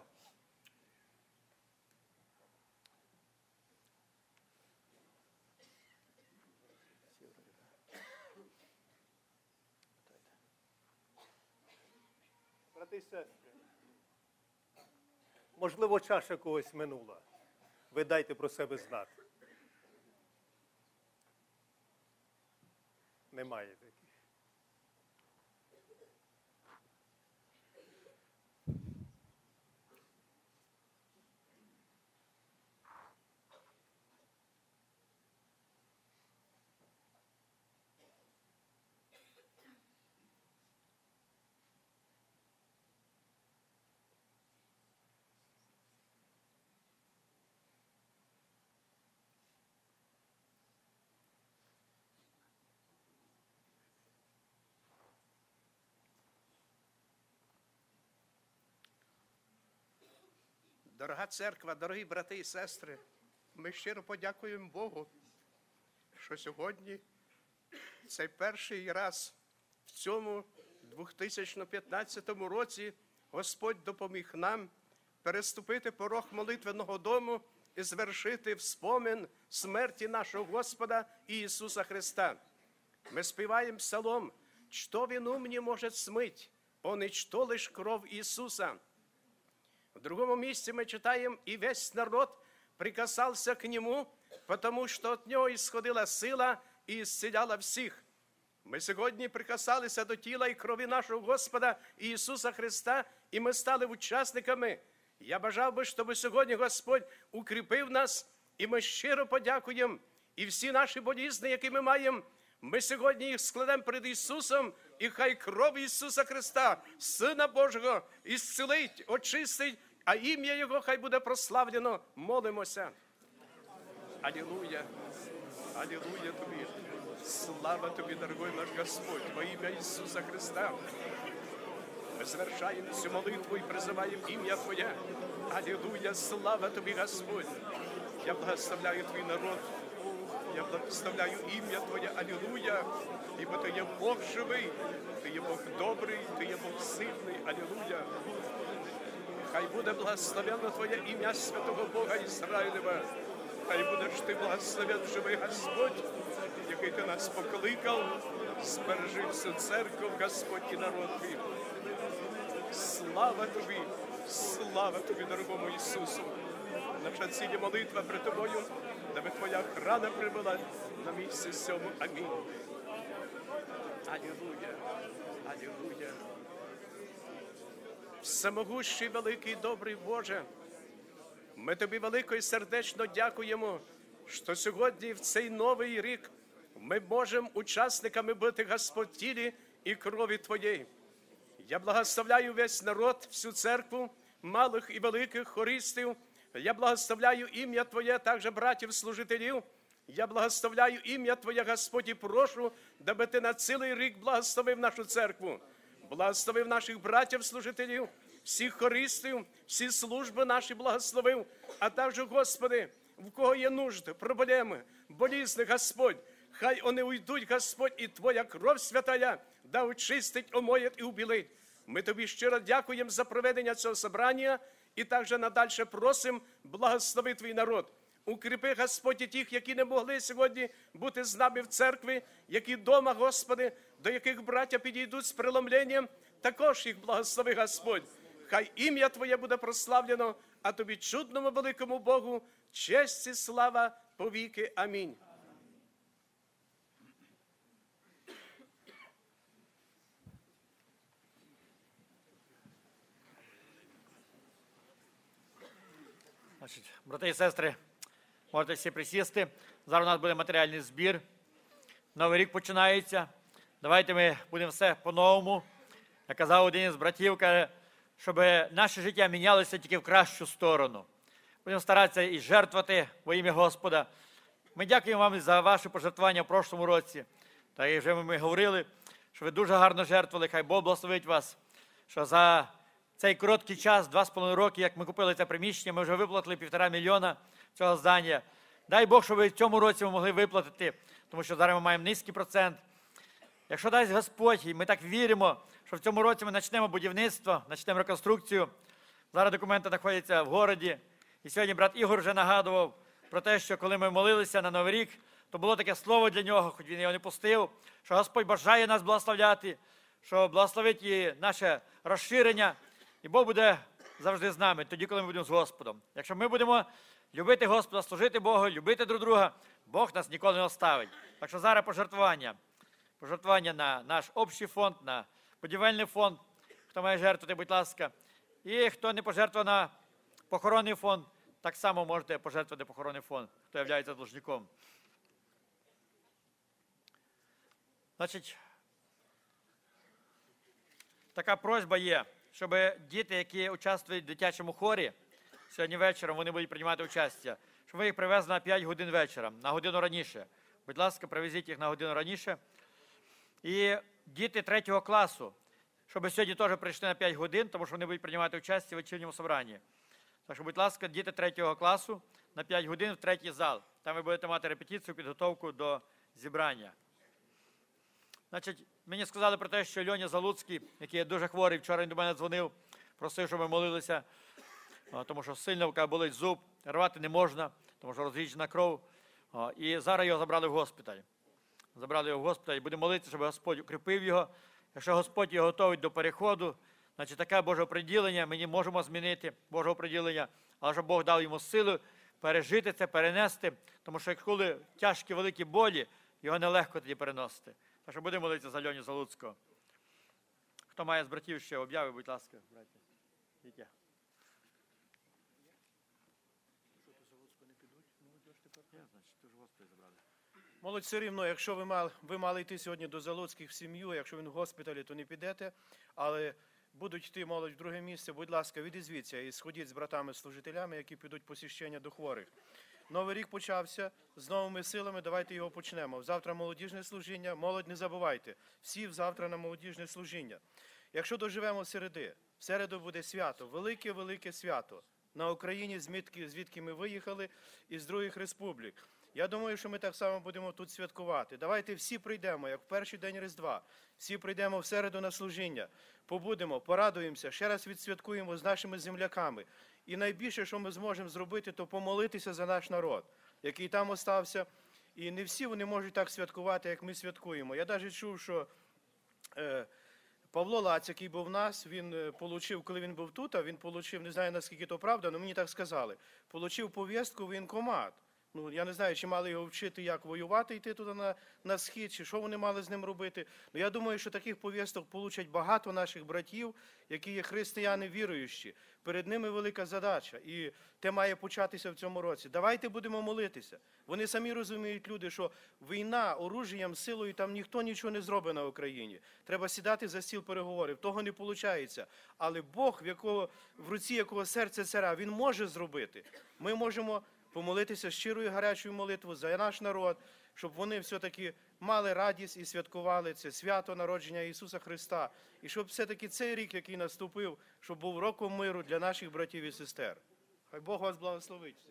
Speaker 3: Брати і сестри, можливо, чаша когось минула. Ви дайте про себе знати. Немає таких.
Speaker 1: Дорога церква, дорогі брати і сестри, ми щиро подякуємо Богу, що сьогодні цей перший раз в цьому дві тисячі п'ятнадцятому році Господь допоміг нам переступити порог молитвеного дому і звершити вспомин смерті нашого Господа Ісуса Христа. Ми співаємо псалом «Что вину мне может смыть, он и что лишь кровь Иисуса». В другому месте мы читаем, «И весь народ прикасался к Нему, потому что от Нього исходила сила и исцеляла всіх». Ми сьогодні прикасалися до тіла і крові нашого Господа Ісуса Христа, і ми стали учасниками. Я бажав би, щоб сьогодні Господь укріпив нас, і ми щиро подякуємо. І всі наші болізни, які ми маємо, ми сьогодні їх складемо перед Ісусом, і хай кров Ісуса Христа, Сина Божого, ісцелить, очистить, а ім'я Його хай буде прославлено. Молимося. Алілуя, алілуя Тобі. Слава Тобі, дорогой наш Господь, во ім'я Ісуса Христа. Ми звершаємо цю молитву і призиваємо ім'я Твоє. Алілуя, слава Тобі, Господь. Я благословляю Твій народ. Я благословляю ім'я Твоє, алілуя, ібо Ти є Бог живий, Ти є Бог добрий, Ти є Бог сильний, алілуя. Хай буде благословенно Твоє ім'я святого Бога Ізраїлева. Хай будеш Ти благословен живий Господь, який Ти нас покликав, збережи всю церкву, Господь і народ Твій. Слава Тобі, слава Тобі, дорогому Ісусу. Наша цілі молитва при Тобою, даби Твоя охрана прибула на місці сьому. Амінь. Алілуя, алілуя. Всемогущий, великий, добрий Боже, ми Тобі велико і сердечно дякуємо, що сьогодні в цей новий рік ми можемо учасниками бути, Господь, тілі і крові Твоєї. Я благословляю весь народ, всю церкву, малих і великих хористів. Я благословляю ім'я Твоє, також братів-служителів. Я благословляю ім'я Твоє, Господь, і прошу, даби Ти на цілий рік благословив нашу церкву. Благословив наших братів-служителів, всіх хористів, всі служби наші благословив. А також, Господи, в кого є нужди, проблеми, болізни, Господь, хай вони уйдуть, Господь, і Твоя кров святая да очистить, омоє і убілить. Ми Тобі щиро дякуємо за проведення цього собрання
Speaker 8: І також надальше просим, благослови твій народ. Укріпи, Господь, і тих, які не могли сьогодні бути з нами в церкві, які вдома, Господи, до яких браття підійдуть з преломленням, також їх благослови, Господь. Хай ім'я Твоє буде прославлено, а Тобі, чудному великому Богу, честь і слава повіки. Амінь.
Speaker 7: Значить, брати і сестри, можете всі присісти. Зараз у нас буде матеріальний збір. Новий рік починається. Давайте ми будемо все по-новому. Я казав один із братів, каже, щоб наше життя мінялося тільки в кращу сторону. Будемо старатися і жертвувати во ім'я Господа. Ми дякуємо вам за ваше пожертвування в прошлому році. Та і вже ми говорили, що ви дуже гарно жертвували, хай Бог благословить вас, що за цей короткий час, два з половиною роки, як ми купили це приміщення, ми вже виплатили півтора мільйона цього здання. Дай Бог, щоб ви в цьому році ви могли виплатити, тому що зараз ми маємо низький процент. Якщо дасть Господь, і ми так віримо, що в цьому році ми почнемо будівництво, почнемо реконструкцію. Зараз документи знаходяться в городі. І сьогодні брат Ігор вже нагадував про те, що коли ми молилися на Новий рік, то було таке слово для нього, хоч він його не пустив, що Господь бажає нас благословляти, що благословить і наше розширення, і Бог буде завжди з нами, тоді, коли ми будемо з Господом. Якщо ми будемо любити Господа, служити Богу, любити друг друга, Бог нас ніколи не оставить. Так що зараз пожертвування. Пожертвування на наш общий фонд, на будівельний фонд, хто має жертвувати, будь ласка. І хто не пожертвує на похоронний фонд, так само можете пожертвувати похоронний фонд, хто є должником. Значить, така просьба є, щоб діти, які участвують в дитячому хорі, сьогодні вечором вони будуть приймати участь, щоб ви їх привезли на п'ять годин вечора, на годину раніше. Будь ласка, привезіть їх на годину раніше. І діти третього класу, щоб сьогодні теж прийшли на п'ять годин, тому що вони будуть приймати участь у вечірньому собранні. Так що, будь ласка, діти третього класу на п'ять годин в третій зал. Там ви будете мати репетицію, підготовку до зібрання. Значить, мені сказали про те, що Льоня Залуцький, який є дуже хворий, вчора він до мене дзвонив, просив, щоб ми молилися, тому що сильно болить зуб, рвати не можна, тому що розріджена кров. І зараз його забрали в госпіталь. Забрали його в госпіталь і будемо молитися, щоб Господь укріпив його. Якщо Господь його готовить до переходу, значить таке Боже оприділення, ми не можемо змінити Боже оприділення, але щоб Бог дав йому силу пережити це, перенести, тому що коли тяжкі великі болі, його нелегко тоді переносити. Так що будемо молитися за Льоню Залуцького. Хто має з братів ще об'яви, будь ласка, браті. Дітя.
Speaker 1: Молодь все рівно, якщо ви мали, ви мали йти сьогодні до Залуцьких в сім'ю, якщо він в госпіталі, то не підете, але будуть йти молодь в друге місце, будь ласка, відізвіться і сходіть з братами-служителями, які підуть посіщення до хворих. Новий рік почався, з новими силами, давайте його почнемо. Завтра молодіжне служіння, молодь не забувайте, всі завтра на молодіжне служіння. Якщо доживемо середи, в середу буде свято, велике-велике свято на Україні, звідки, звідки ми виїхали, із других республік. Я думаю, що ми так само будемо тут святкувати. Давайте всі прийдемо, як в перший день Різдва. Всі прийдемо в середу на служіння, побудемо, порадуємося, ще раз відсвяткуємо з нашими земляками. І найбільше, що ми зможемо зробити, то помолитися за наш народ, який там остався. І не всі вони можуть так святкувати, як ми святкуємо. Я навіть чув, що е, Павло Лаць, який був в нас, він отримав, коли він був тут, він отримав, не знаю, наскільки то правда, але мені так сказали, отримав повістку в воєнкомат. Ну, я не знаю, чи мали його вчити, як воювати, йти туди на, на схід, чи що вони мали з ним робити. Ну, я думаю, що таких повісток получать багато наших братів, які є християни віруючі. Перед ними велика задача, і те має початися в цьому році. Давайте будемо молитися. Вони самі розуміють, люди, що війна оружієм, силою, там ніхто нічого не зробить на Україні. Треба сідати за стіл переговорів. Того не виходить. Але Бог, в, якого, в руці якого серце царя, він може зробити. Ми можемо помолитися щирою гарячою молитвою за наш народ, щоб вони все-таки мали радість і святкували це свято народження Ісуса Христа. І щоб все-таки цей рік, який наступив, щоб був роком миру для наших братів і сестер. Хай Бог вас благословить всіх.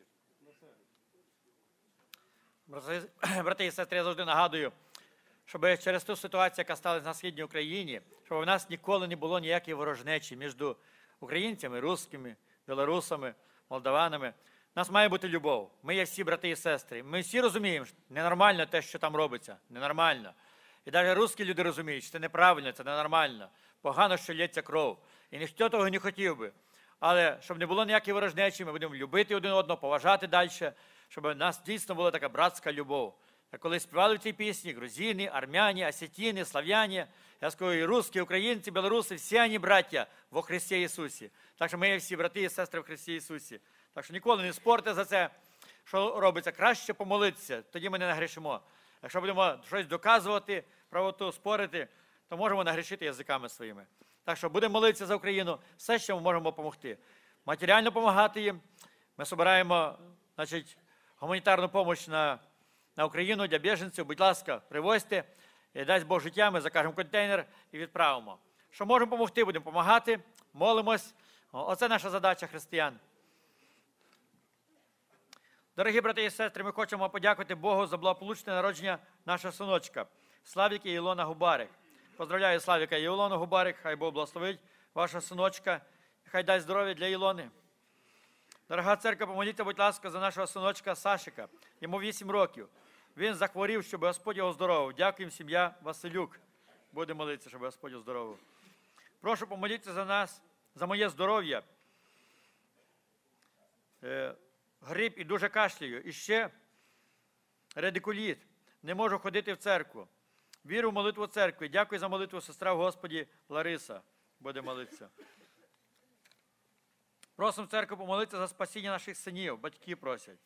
Speaker 7: Брати і сестри, я завжди нагадую, щоб через ту ситуацію, яка сталася на Східній Україні, щоб у нас ніколи не було ніякої ворожнечі між українцями, русскими, білорусами, молдаванами. У нас має бути любов. Ми є всі брати і сестри. Ми всі розуміємо, що ненормально те, що там робиться. Ненормально. І навіть русські люди розуміють, що це неправильно, це ненормально. Погано, що лється кров. І ніхто того не хотів би. Але щоб не було ніякої ворожнечі, ми будемо любити один одного, поважати далі, щоб у нас дійсно була така братська любов. А коли співали в цій пісні грузини, армяні, осетини, слав'яні, я скажу, і русські, українці, білоруси, всі вони браття во Христі Ісусі. Так що ми є всі брати і сестри в Христі Ісусі. Так що ніколи не спорте за це, що робиться. Краще помолитися, тоді ми не нагрішимо. Якщо будемо щось доказувати, правоту спорити, то можемо нагрішити язиками своїми. Так що будемо молитися за Україну, все, що ми можемо допомогти. Матеріально допомагати їм. Ми збираємо, значить, гуманітарну допомогу на, на Україну для біженців. Будь ласка, привозьте, і дасть Бог життя, ми закажемо контейнер і відправимо. Що можемо допомогти, будемо допомагати, молимось. Оце наша задача християн. Дорогі брати і сестри, ми хочемо подякувати Богу за благополучне народження нашого синочка, Славіка і Ілона Губарик. Поздравляю Славіка і Ілону Губарик, хай Бог благословить вашого синочка, хай дасть здоров'я для Ілони. Дорога церква, помоліться, будь ласка, за нашого синочка Сашика. Йому вісім років. Він захворів, щоб Господь його оздоровив. Дякуємо, сім'я Василюк. Будемо молитися, щоб Господь оздоровив. Прошу помоліться за нас, за моє здоров'я. Е, грип і дуже кашляю. І ще радикуліт. Не можу ходити в церкву. Віру в молитву церкви. Дякую за молитву, сестра в Господі Лариса. Буде молитися. Просимо церкву помолитися за спасіння наших синів. Батьки просять.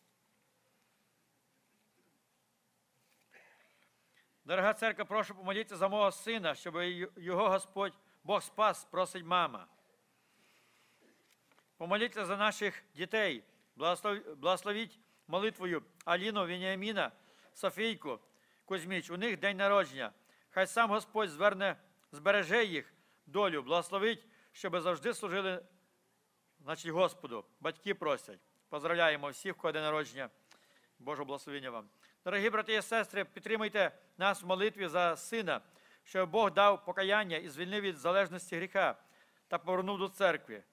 Speaker 7: Дорога церква, прошу помолитися за мого сина, щоб його Господь, Бог спас, просить мама. Помоліться за наших дітей. Благословіть молитвою Аліну, Веніаміна, Софійку, Кузьміч. У них день народження. Хай сам Господь зверне, збереже їх долю, благословить, щоб завжди служили, значить, Господу. Батьки просять. Поздравляємо всіх, в кого день народження. Божого благословення вам. Дорогі брати і сестри, підтримуйте нас в молитві за сина, щоб Бог дав покаяння і звільнив від залежності гріха та повернув до церкви.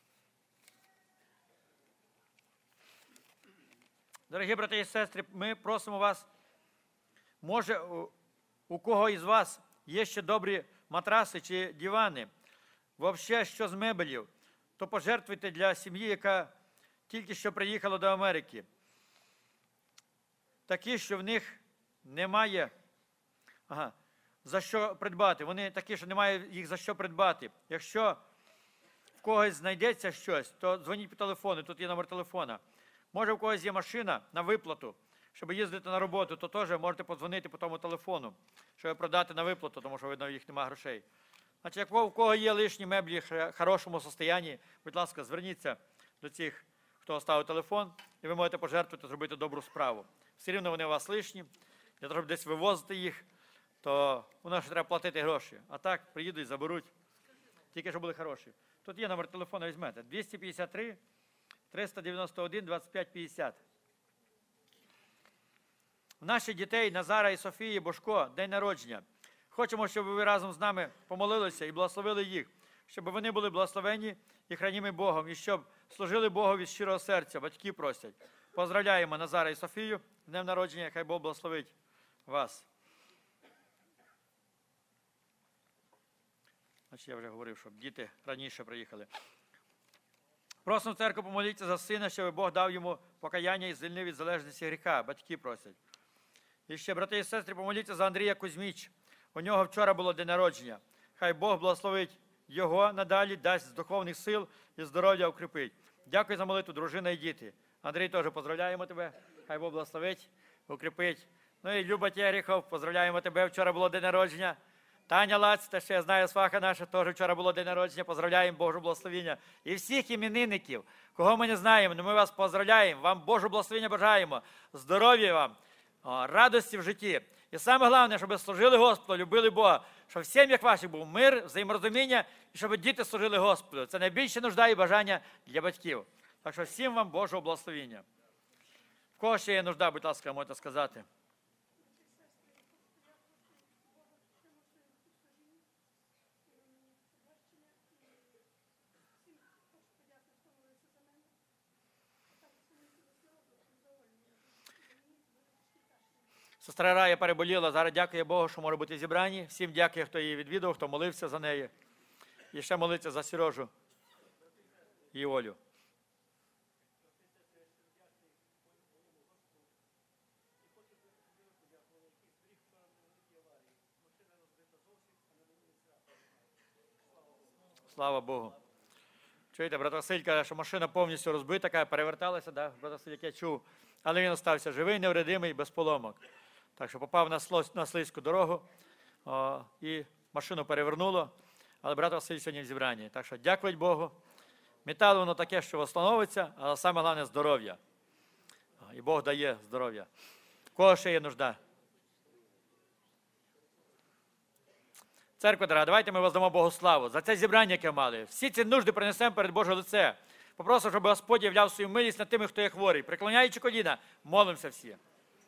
Speaker 7: Дорогі брати і сестри, ми просимо вас, може у, у кого із вас є ще добрі матраси чи дивани, взагалі що з мебелів, то пожертвуйте для сім'ї, яка тільки що приїхала до Америки. Такі, що в них немає, ага, за що придбати. Вони такі, що немає їх за що придбати. Якщо в когось знайдеться щось, то дзвоніть по телефону, тут є номер телефона. Може, в когось є машина на виплату, щоб їздити на роботу, то теж можете подзвонити по тому телефону, щоб продати на виплату, тому що, видно, їх немає грошей. Значить, як у кого є лишні меблі в хорошому стані, будь ласка, зверніться до цих, хто оставив телефон, і ви можете пожертвувати, зробити добру справу. Все рівно вони у вас лишні, для того, щоб десь вивозити їх, то у нас ще треба платити гроші. А так, приїдуть, заберуть, тільки щоб були хороші. Тут є номер телефону, візьмете. двісті п'ятдесят три триста дев'яносто один двадцять п'ять п'ятдесят. У наших дітей Назара і Софії Бошко день народження. Хочемо, щоб ви разом з нами помолилися і благословили їх, щоб вони були благословені і храніми Богом, і щоб служили Богу від щирого серця. Батьки просять. Поздравляємо Назара і Софію з днем народження, хай Бог благословить вас. Значить, я вже говорив, щоб діти раніше приїхали. Просимо церкву помоліться за сина, щоб Бог дав йому покаяння і звільнив від залежності гріха. Батьки просять. І ще, брати і сестри, помоліться за Андрія Кузьміч. У нього вчора було день народження. Хай Бог благословить його надалі, дасть духовних сил і здоров'я укріпить. Дякую за молитву, дружина і діти. Андрій, теж поздравляємо тебе. Хай Бог благословить, укріпить. Ну і Люба Терехов, поздравляємо тебе. Вчора було день народження. Таня Лац, те, що я знаю, сваха наша, теж вчора було день народження. Поздравляємо, Божу благословення. І всіх іменинників, кого ми не знаємо, ми вас поздравляємо. Вам Божу благословення бажаємо. Здоров'я вам, радості в житті. І саме головне, щоб служили Господу, любили Бога. Щоб в сім'ях ваших був мир, взаєморозуміння, і щоб діти служили Господу. Це найбільше нужда і бажання для батьків. Так що всім вам Божого благословення. В кого ще є нужда, будь ласка, можете сказати. Сестра Рая переболіла, зараз дякує Богу, що може бути зібрані. Всім дякую, хто її відвідав, хто молився за неї. І ще молиться за Сережу і Олю. Слава Богу. Чуєте, брат Василь каже, що машина повністю розбита, каже, переверталася, да? Брат Василь, як я чув. Але він остався живий, невредимий, без поломок. Так що попав на, сло, на слизьку дорогу о, і машину перевернуло. Але брат Василь сьогодні в зібранні. Так що дякувати Богу. Метал воно таке, що встановиться, але саме головне здоров'я. І Бог дає здоров'я. В кого ще є нужда? Церква дорога, давайте ми воздамо Богу славу за це зібрання, яке мали. Всі ці нужди принесемо перед Боже лице. Попросимо, щоб Господь являв свою милість над тими, хто є хворий. Преклоняючи коліна, молимося всі.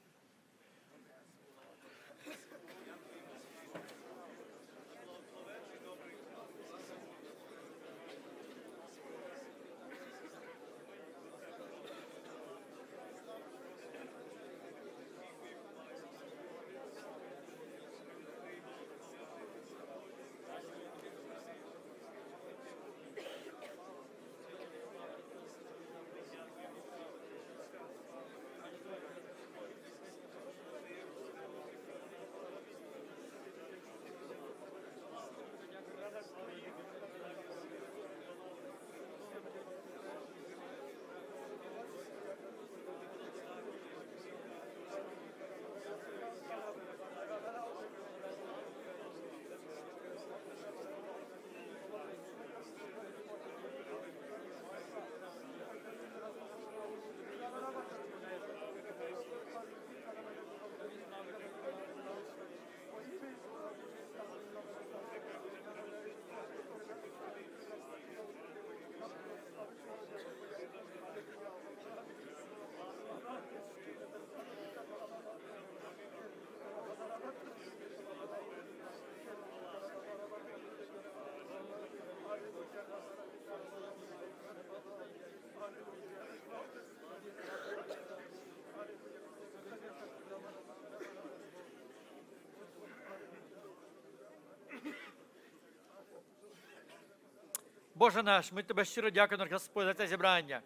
Speaker 7: Боже наш, ми Тебе щиро дякуємо, Господь, за це зібрання.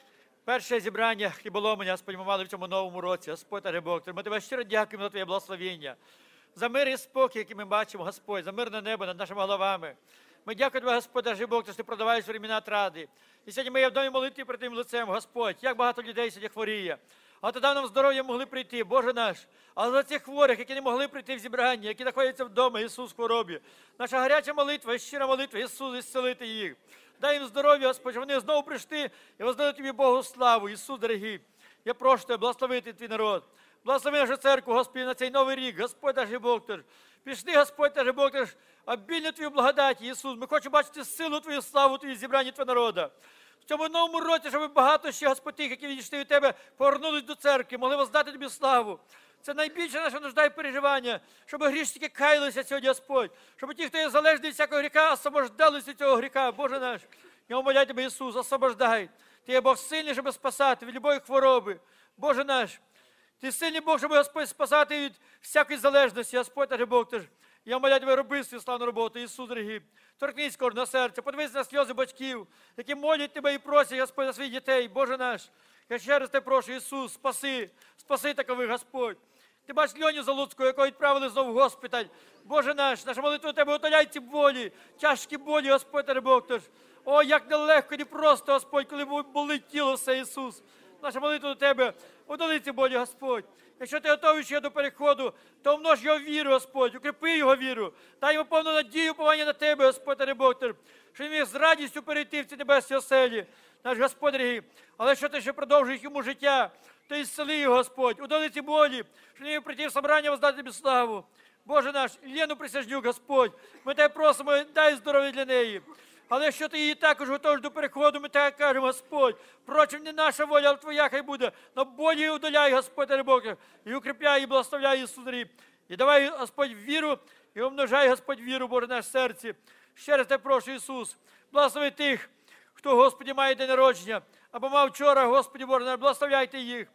Speaker 7: Перше зібрання хліболомлення, Господь, ми мали в цьому новому році, Господь та Бог. Ми Тебе щиро дякуємо за Твоє благословення, за мир і спокій, який ми бачимо, Господь, за мирне небо над нашими головами. Ми дякуємо Тебе, Господь, та Бог, що Ти продаваєш времена тради. І сьогодні ми є в домі молитві перед Твоїм лицем, Господь, як багато людей сьогодні хворіє. А Ти дав нам здоров'я, могли прийти, Боже наш. А за цих хворих, які не могли прийти в зібрання, які знаходяться вдома, Ісус, в хворобі. Наша гаряча молитва і щира молитва, Ісус, ісцелити їх. Дай їм здоров'я, Господь, щоб вони знову прийшли і воздали Тобі Богу славу. Ісус, дорогий, я прошу Тебе благословити Твій народ. Благослови нашу церкву, Господи, на цей новий рік. Господь наш Бог Тож. Пішли, Господь наш Бог Тож, обільну Твою благодаті, Ісус. Ми хочемо бачити силу Твою, славу Твою, зібрання Твого народу. В цьому новому році, щоб багато ще, Господь, тих, які відійшли від Тебе, повернулись до церкви, могли воздати Тобі славу. Це найбільша наша нужда і переживання, щоб грішники каялися сьогодні, Господь, щоб ті, хто є залежний від всякого гріха, освобождалися від цього гріха. Боже наш, я умоляю Тебе, Ісус, освобождай. Ти є Бог сильний, щоб спасати від любої хвороби. Боже наш, Ти сильний Бог, щоб, Господь, спасати від всякої залежності, Господь наш Бог Тож. Я умоляю Тебе, роби свою славну роботу, Ісус, дорогий. Торкнись кожного серця, подивись на сльози батьків, які молять Тебе і просять, Господь, за своїх дітей. Боже наш, я ще раз Тебе прошу, Ісус, спаси, спаси такових, Господь. Ти бачиш Льоню Залуцького, якого відправили знову в госпіталь. Боже наш, наша молитва до Тебе, утоляй ці болі, тяжкі болі, Господь наш Бог Тож. О, як нелегко, не просто, Господь, коли болить тіло все, Ісус. Наша молитва до Тебе, удали ці болі, Господь. Якщо Ти готовий ще до переходу, то умнож його віру, Господь, укріпи його віру. Дай йому повну надію, уповання на Тебе, Господь наш Бог Тож. Що він міг з радістю перейти в ці небесні оселі, наш Господь дорогий. Але що Ти ще продовжуєш йому життя, то ісцели його, Господь, удали ці болі, що він міг прийти в собрання, воздати Тобі славу. Боже наш, Лену Присяжнюк, Господь, ми Тебе просимо, дай здоров'я для неї. Але якщо Ти її також готовиш до переходу, ми так кажемо, Господь, впрочем, не наша воля, але Твоя хай буде, но болі і удаляй, Господь, наш Бог, і укріпляй, і благословляй, Ісус, дорогий. І давай, Господь, віру, і умножай, Господь, віру, Боже, в наше серці. Ще раз Тебе прошу, Ісус, благослови тих, хто, Господи, має день народження, або мав вчора, Господи, Боже, благословляйте їх.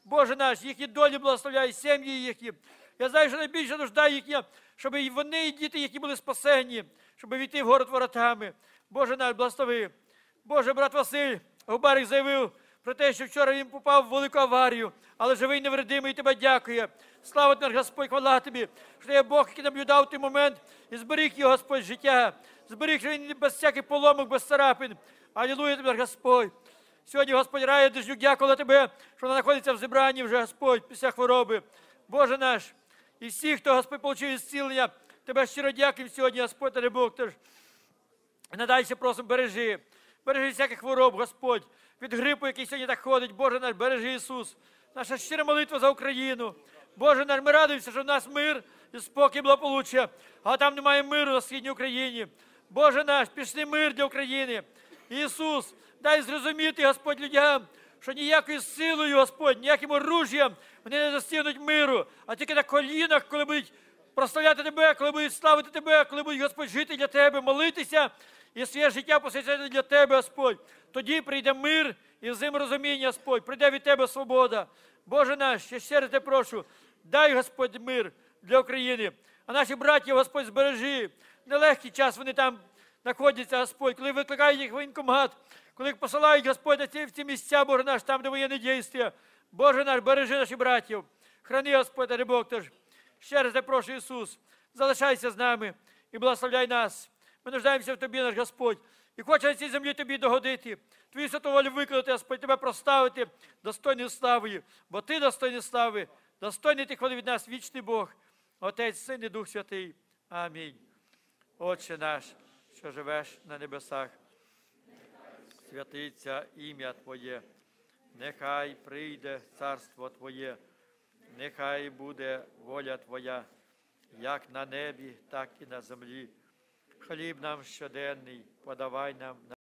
Speaker 7: Боже наш, їхні долі благословляй, сім'ї їхні. Я знаю, що найбільша нужда їхня, щоб і вони, і діти, які були спасені, щоб війти в город воротами. Боже наш, благослови. Боже, брат Василь Губарик заявив про те, що вчора він попав в велику аварію, але живий, невредимий, і тебе дякує. Слава тобі, наш Господь, хвала тобі, що є Бог, який наблюдав той момент і зберіг його, Господь, життя. Зберіг, що він без всяких поломок, без царапин. Алілуя тобі, наш Господь. Сьогодні, Господь, Рая Дежнюк, дякувала тебе, що вона знаходиться в зібранні вже, Господь, після хвороби. Боже наш, і всі, хто, Господь, отримав зцілення, тебе щиро дякуємо сьогодні, Господь, та Бог. Тож, і надалі просимо, бережи. Бережи всяких хвороб, Господь, від грипу, який сьогодні так ходить. Боже наш, бережи, Ісус. Наша щира молитва за Україну. Боже наш, ми радуємося, що в нас мир і спокій, благополуччя, а там немає миру на східній Україні. Боже наш, пішли мир для України. Ісус, дай зрозуміти, Господь, людям, що ніякою силою, Господь, ніяким оружієм вони не достигнуть миру, а тільки на колінах, коли будуть прославляти Тебе, коли будуть славити Тебе, коли будуть, Господь, жити для Тебе, молитися і своє життя посвячати для Тебе, Господь. Тоді прийде мир і взаєморозуміння, Господь, прийде від Тебе свобода. Боже наш, я ще раз Тебе прошу, дай, Господь, мир для України. А наші браті, Господь, збережи. Нелегкий час вони там знаходяться, Господь, коли викликають їх в воєнкомат, коли їх посилають, Господь, в ці, в ці місця, Боже наш, там, де воєнні дійства. Боже наш, бережи наших братів. Храни, Господь, та Бог. Тож, ще раз я прошу, Ісус, залишайся з нами і благословляй нас. Ми нуждаємося в Тобі, наш Господь, і хочемо на цій землі Тобі догодити. Твою святу волю виконати, Господь, Тебе проставити достойною славою, бо Ти достойний слави, достойний Ти хвали від нас, вічний Бог, Отець, Син і Дух Святий. Амінь. Отче наш, що живеш на небесах, святиться ім'я Твоє, нехай прийде царство Твоє, нехай буде воля Твоя, як на небі, так і на землі. Хліб нам щоденний подавай нам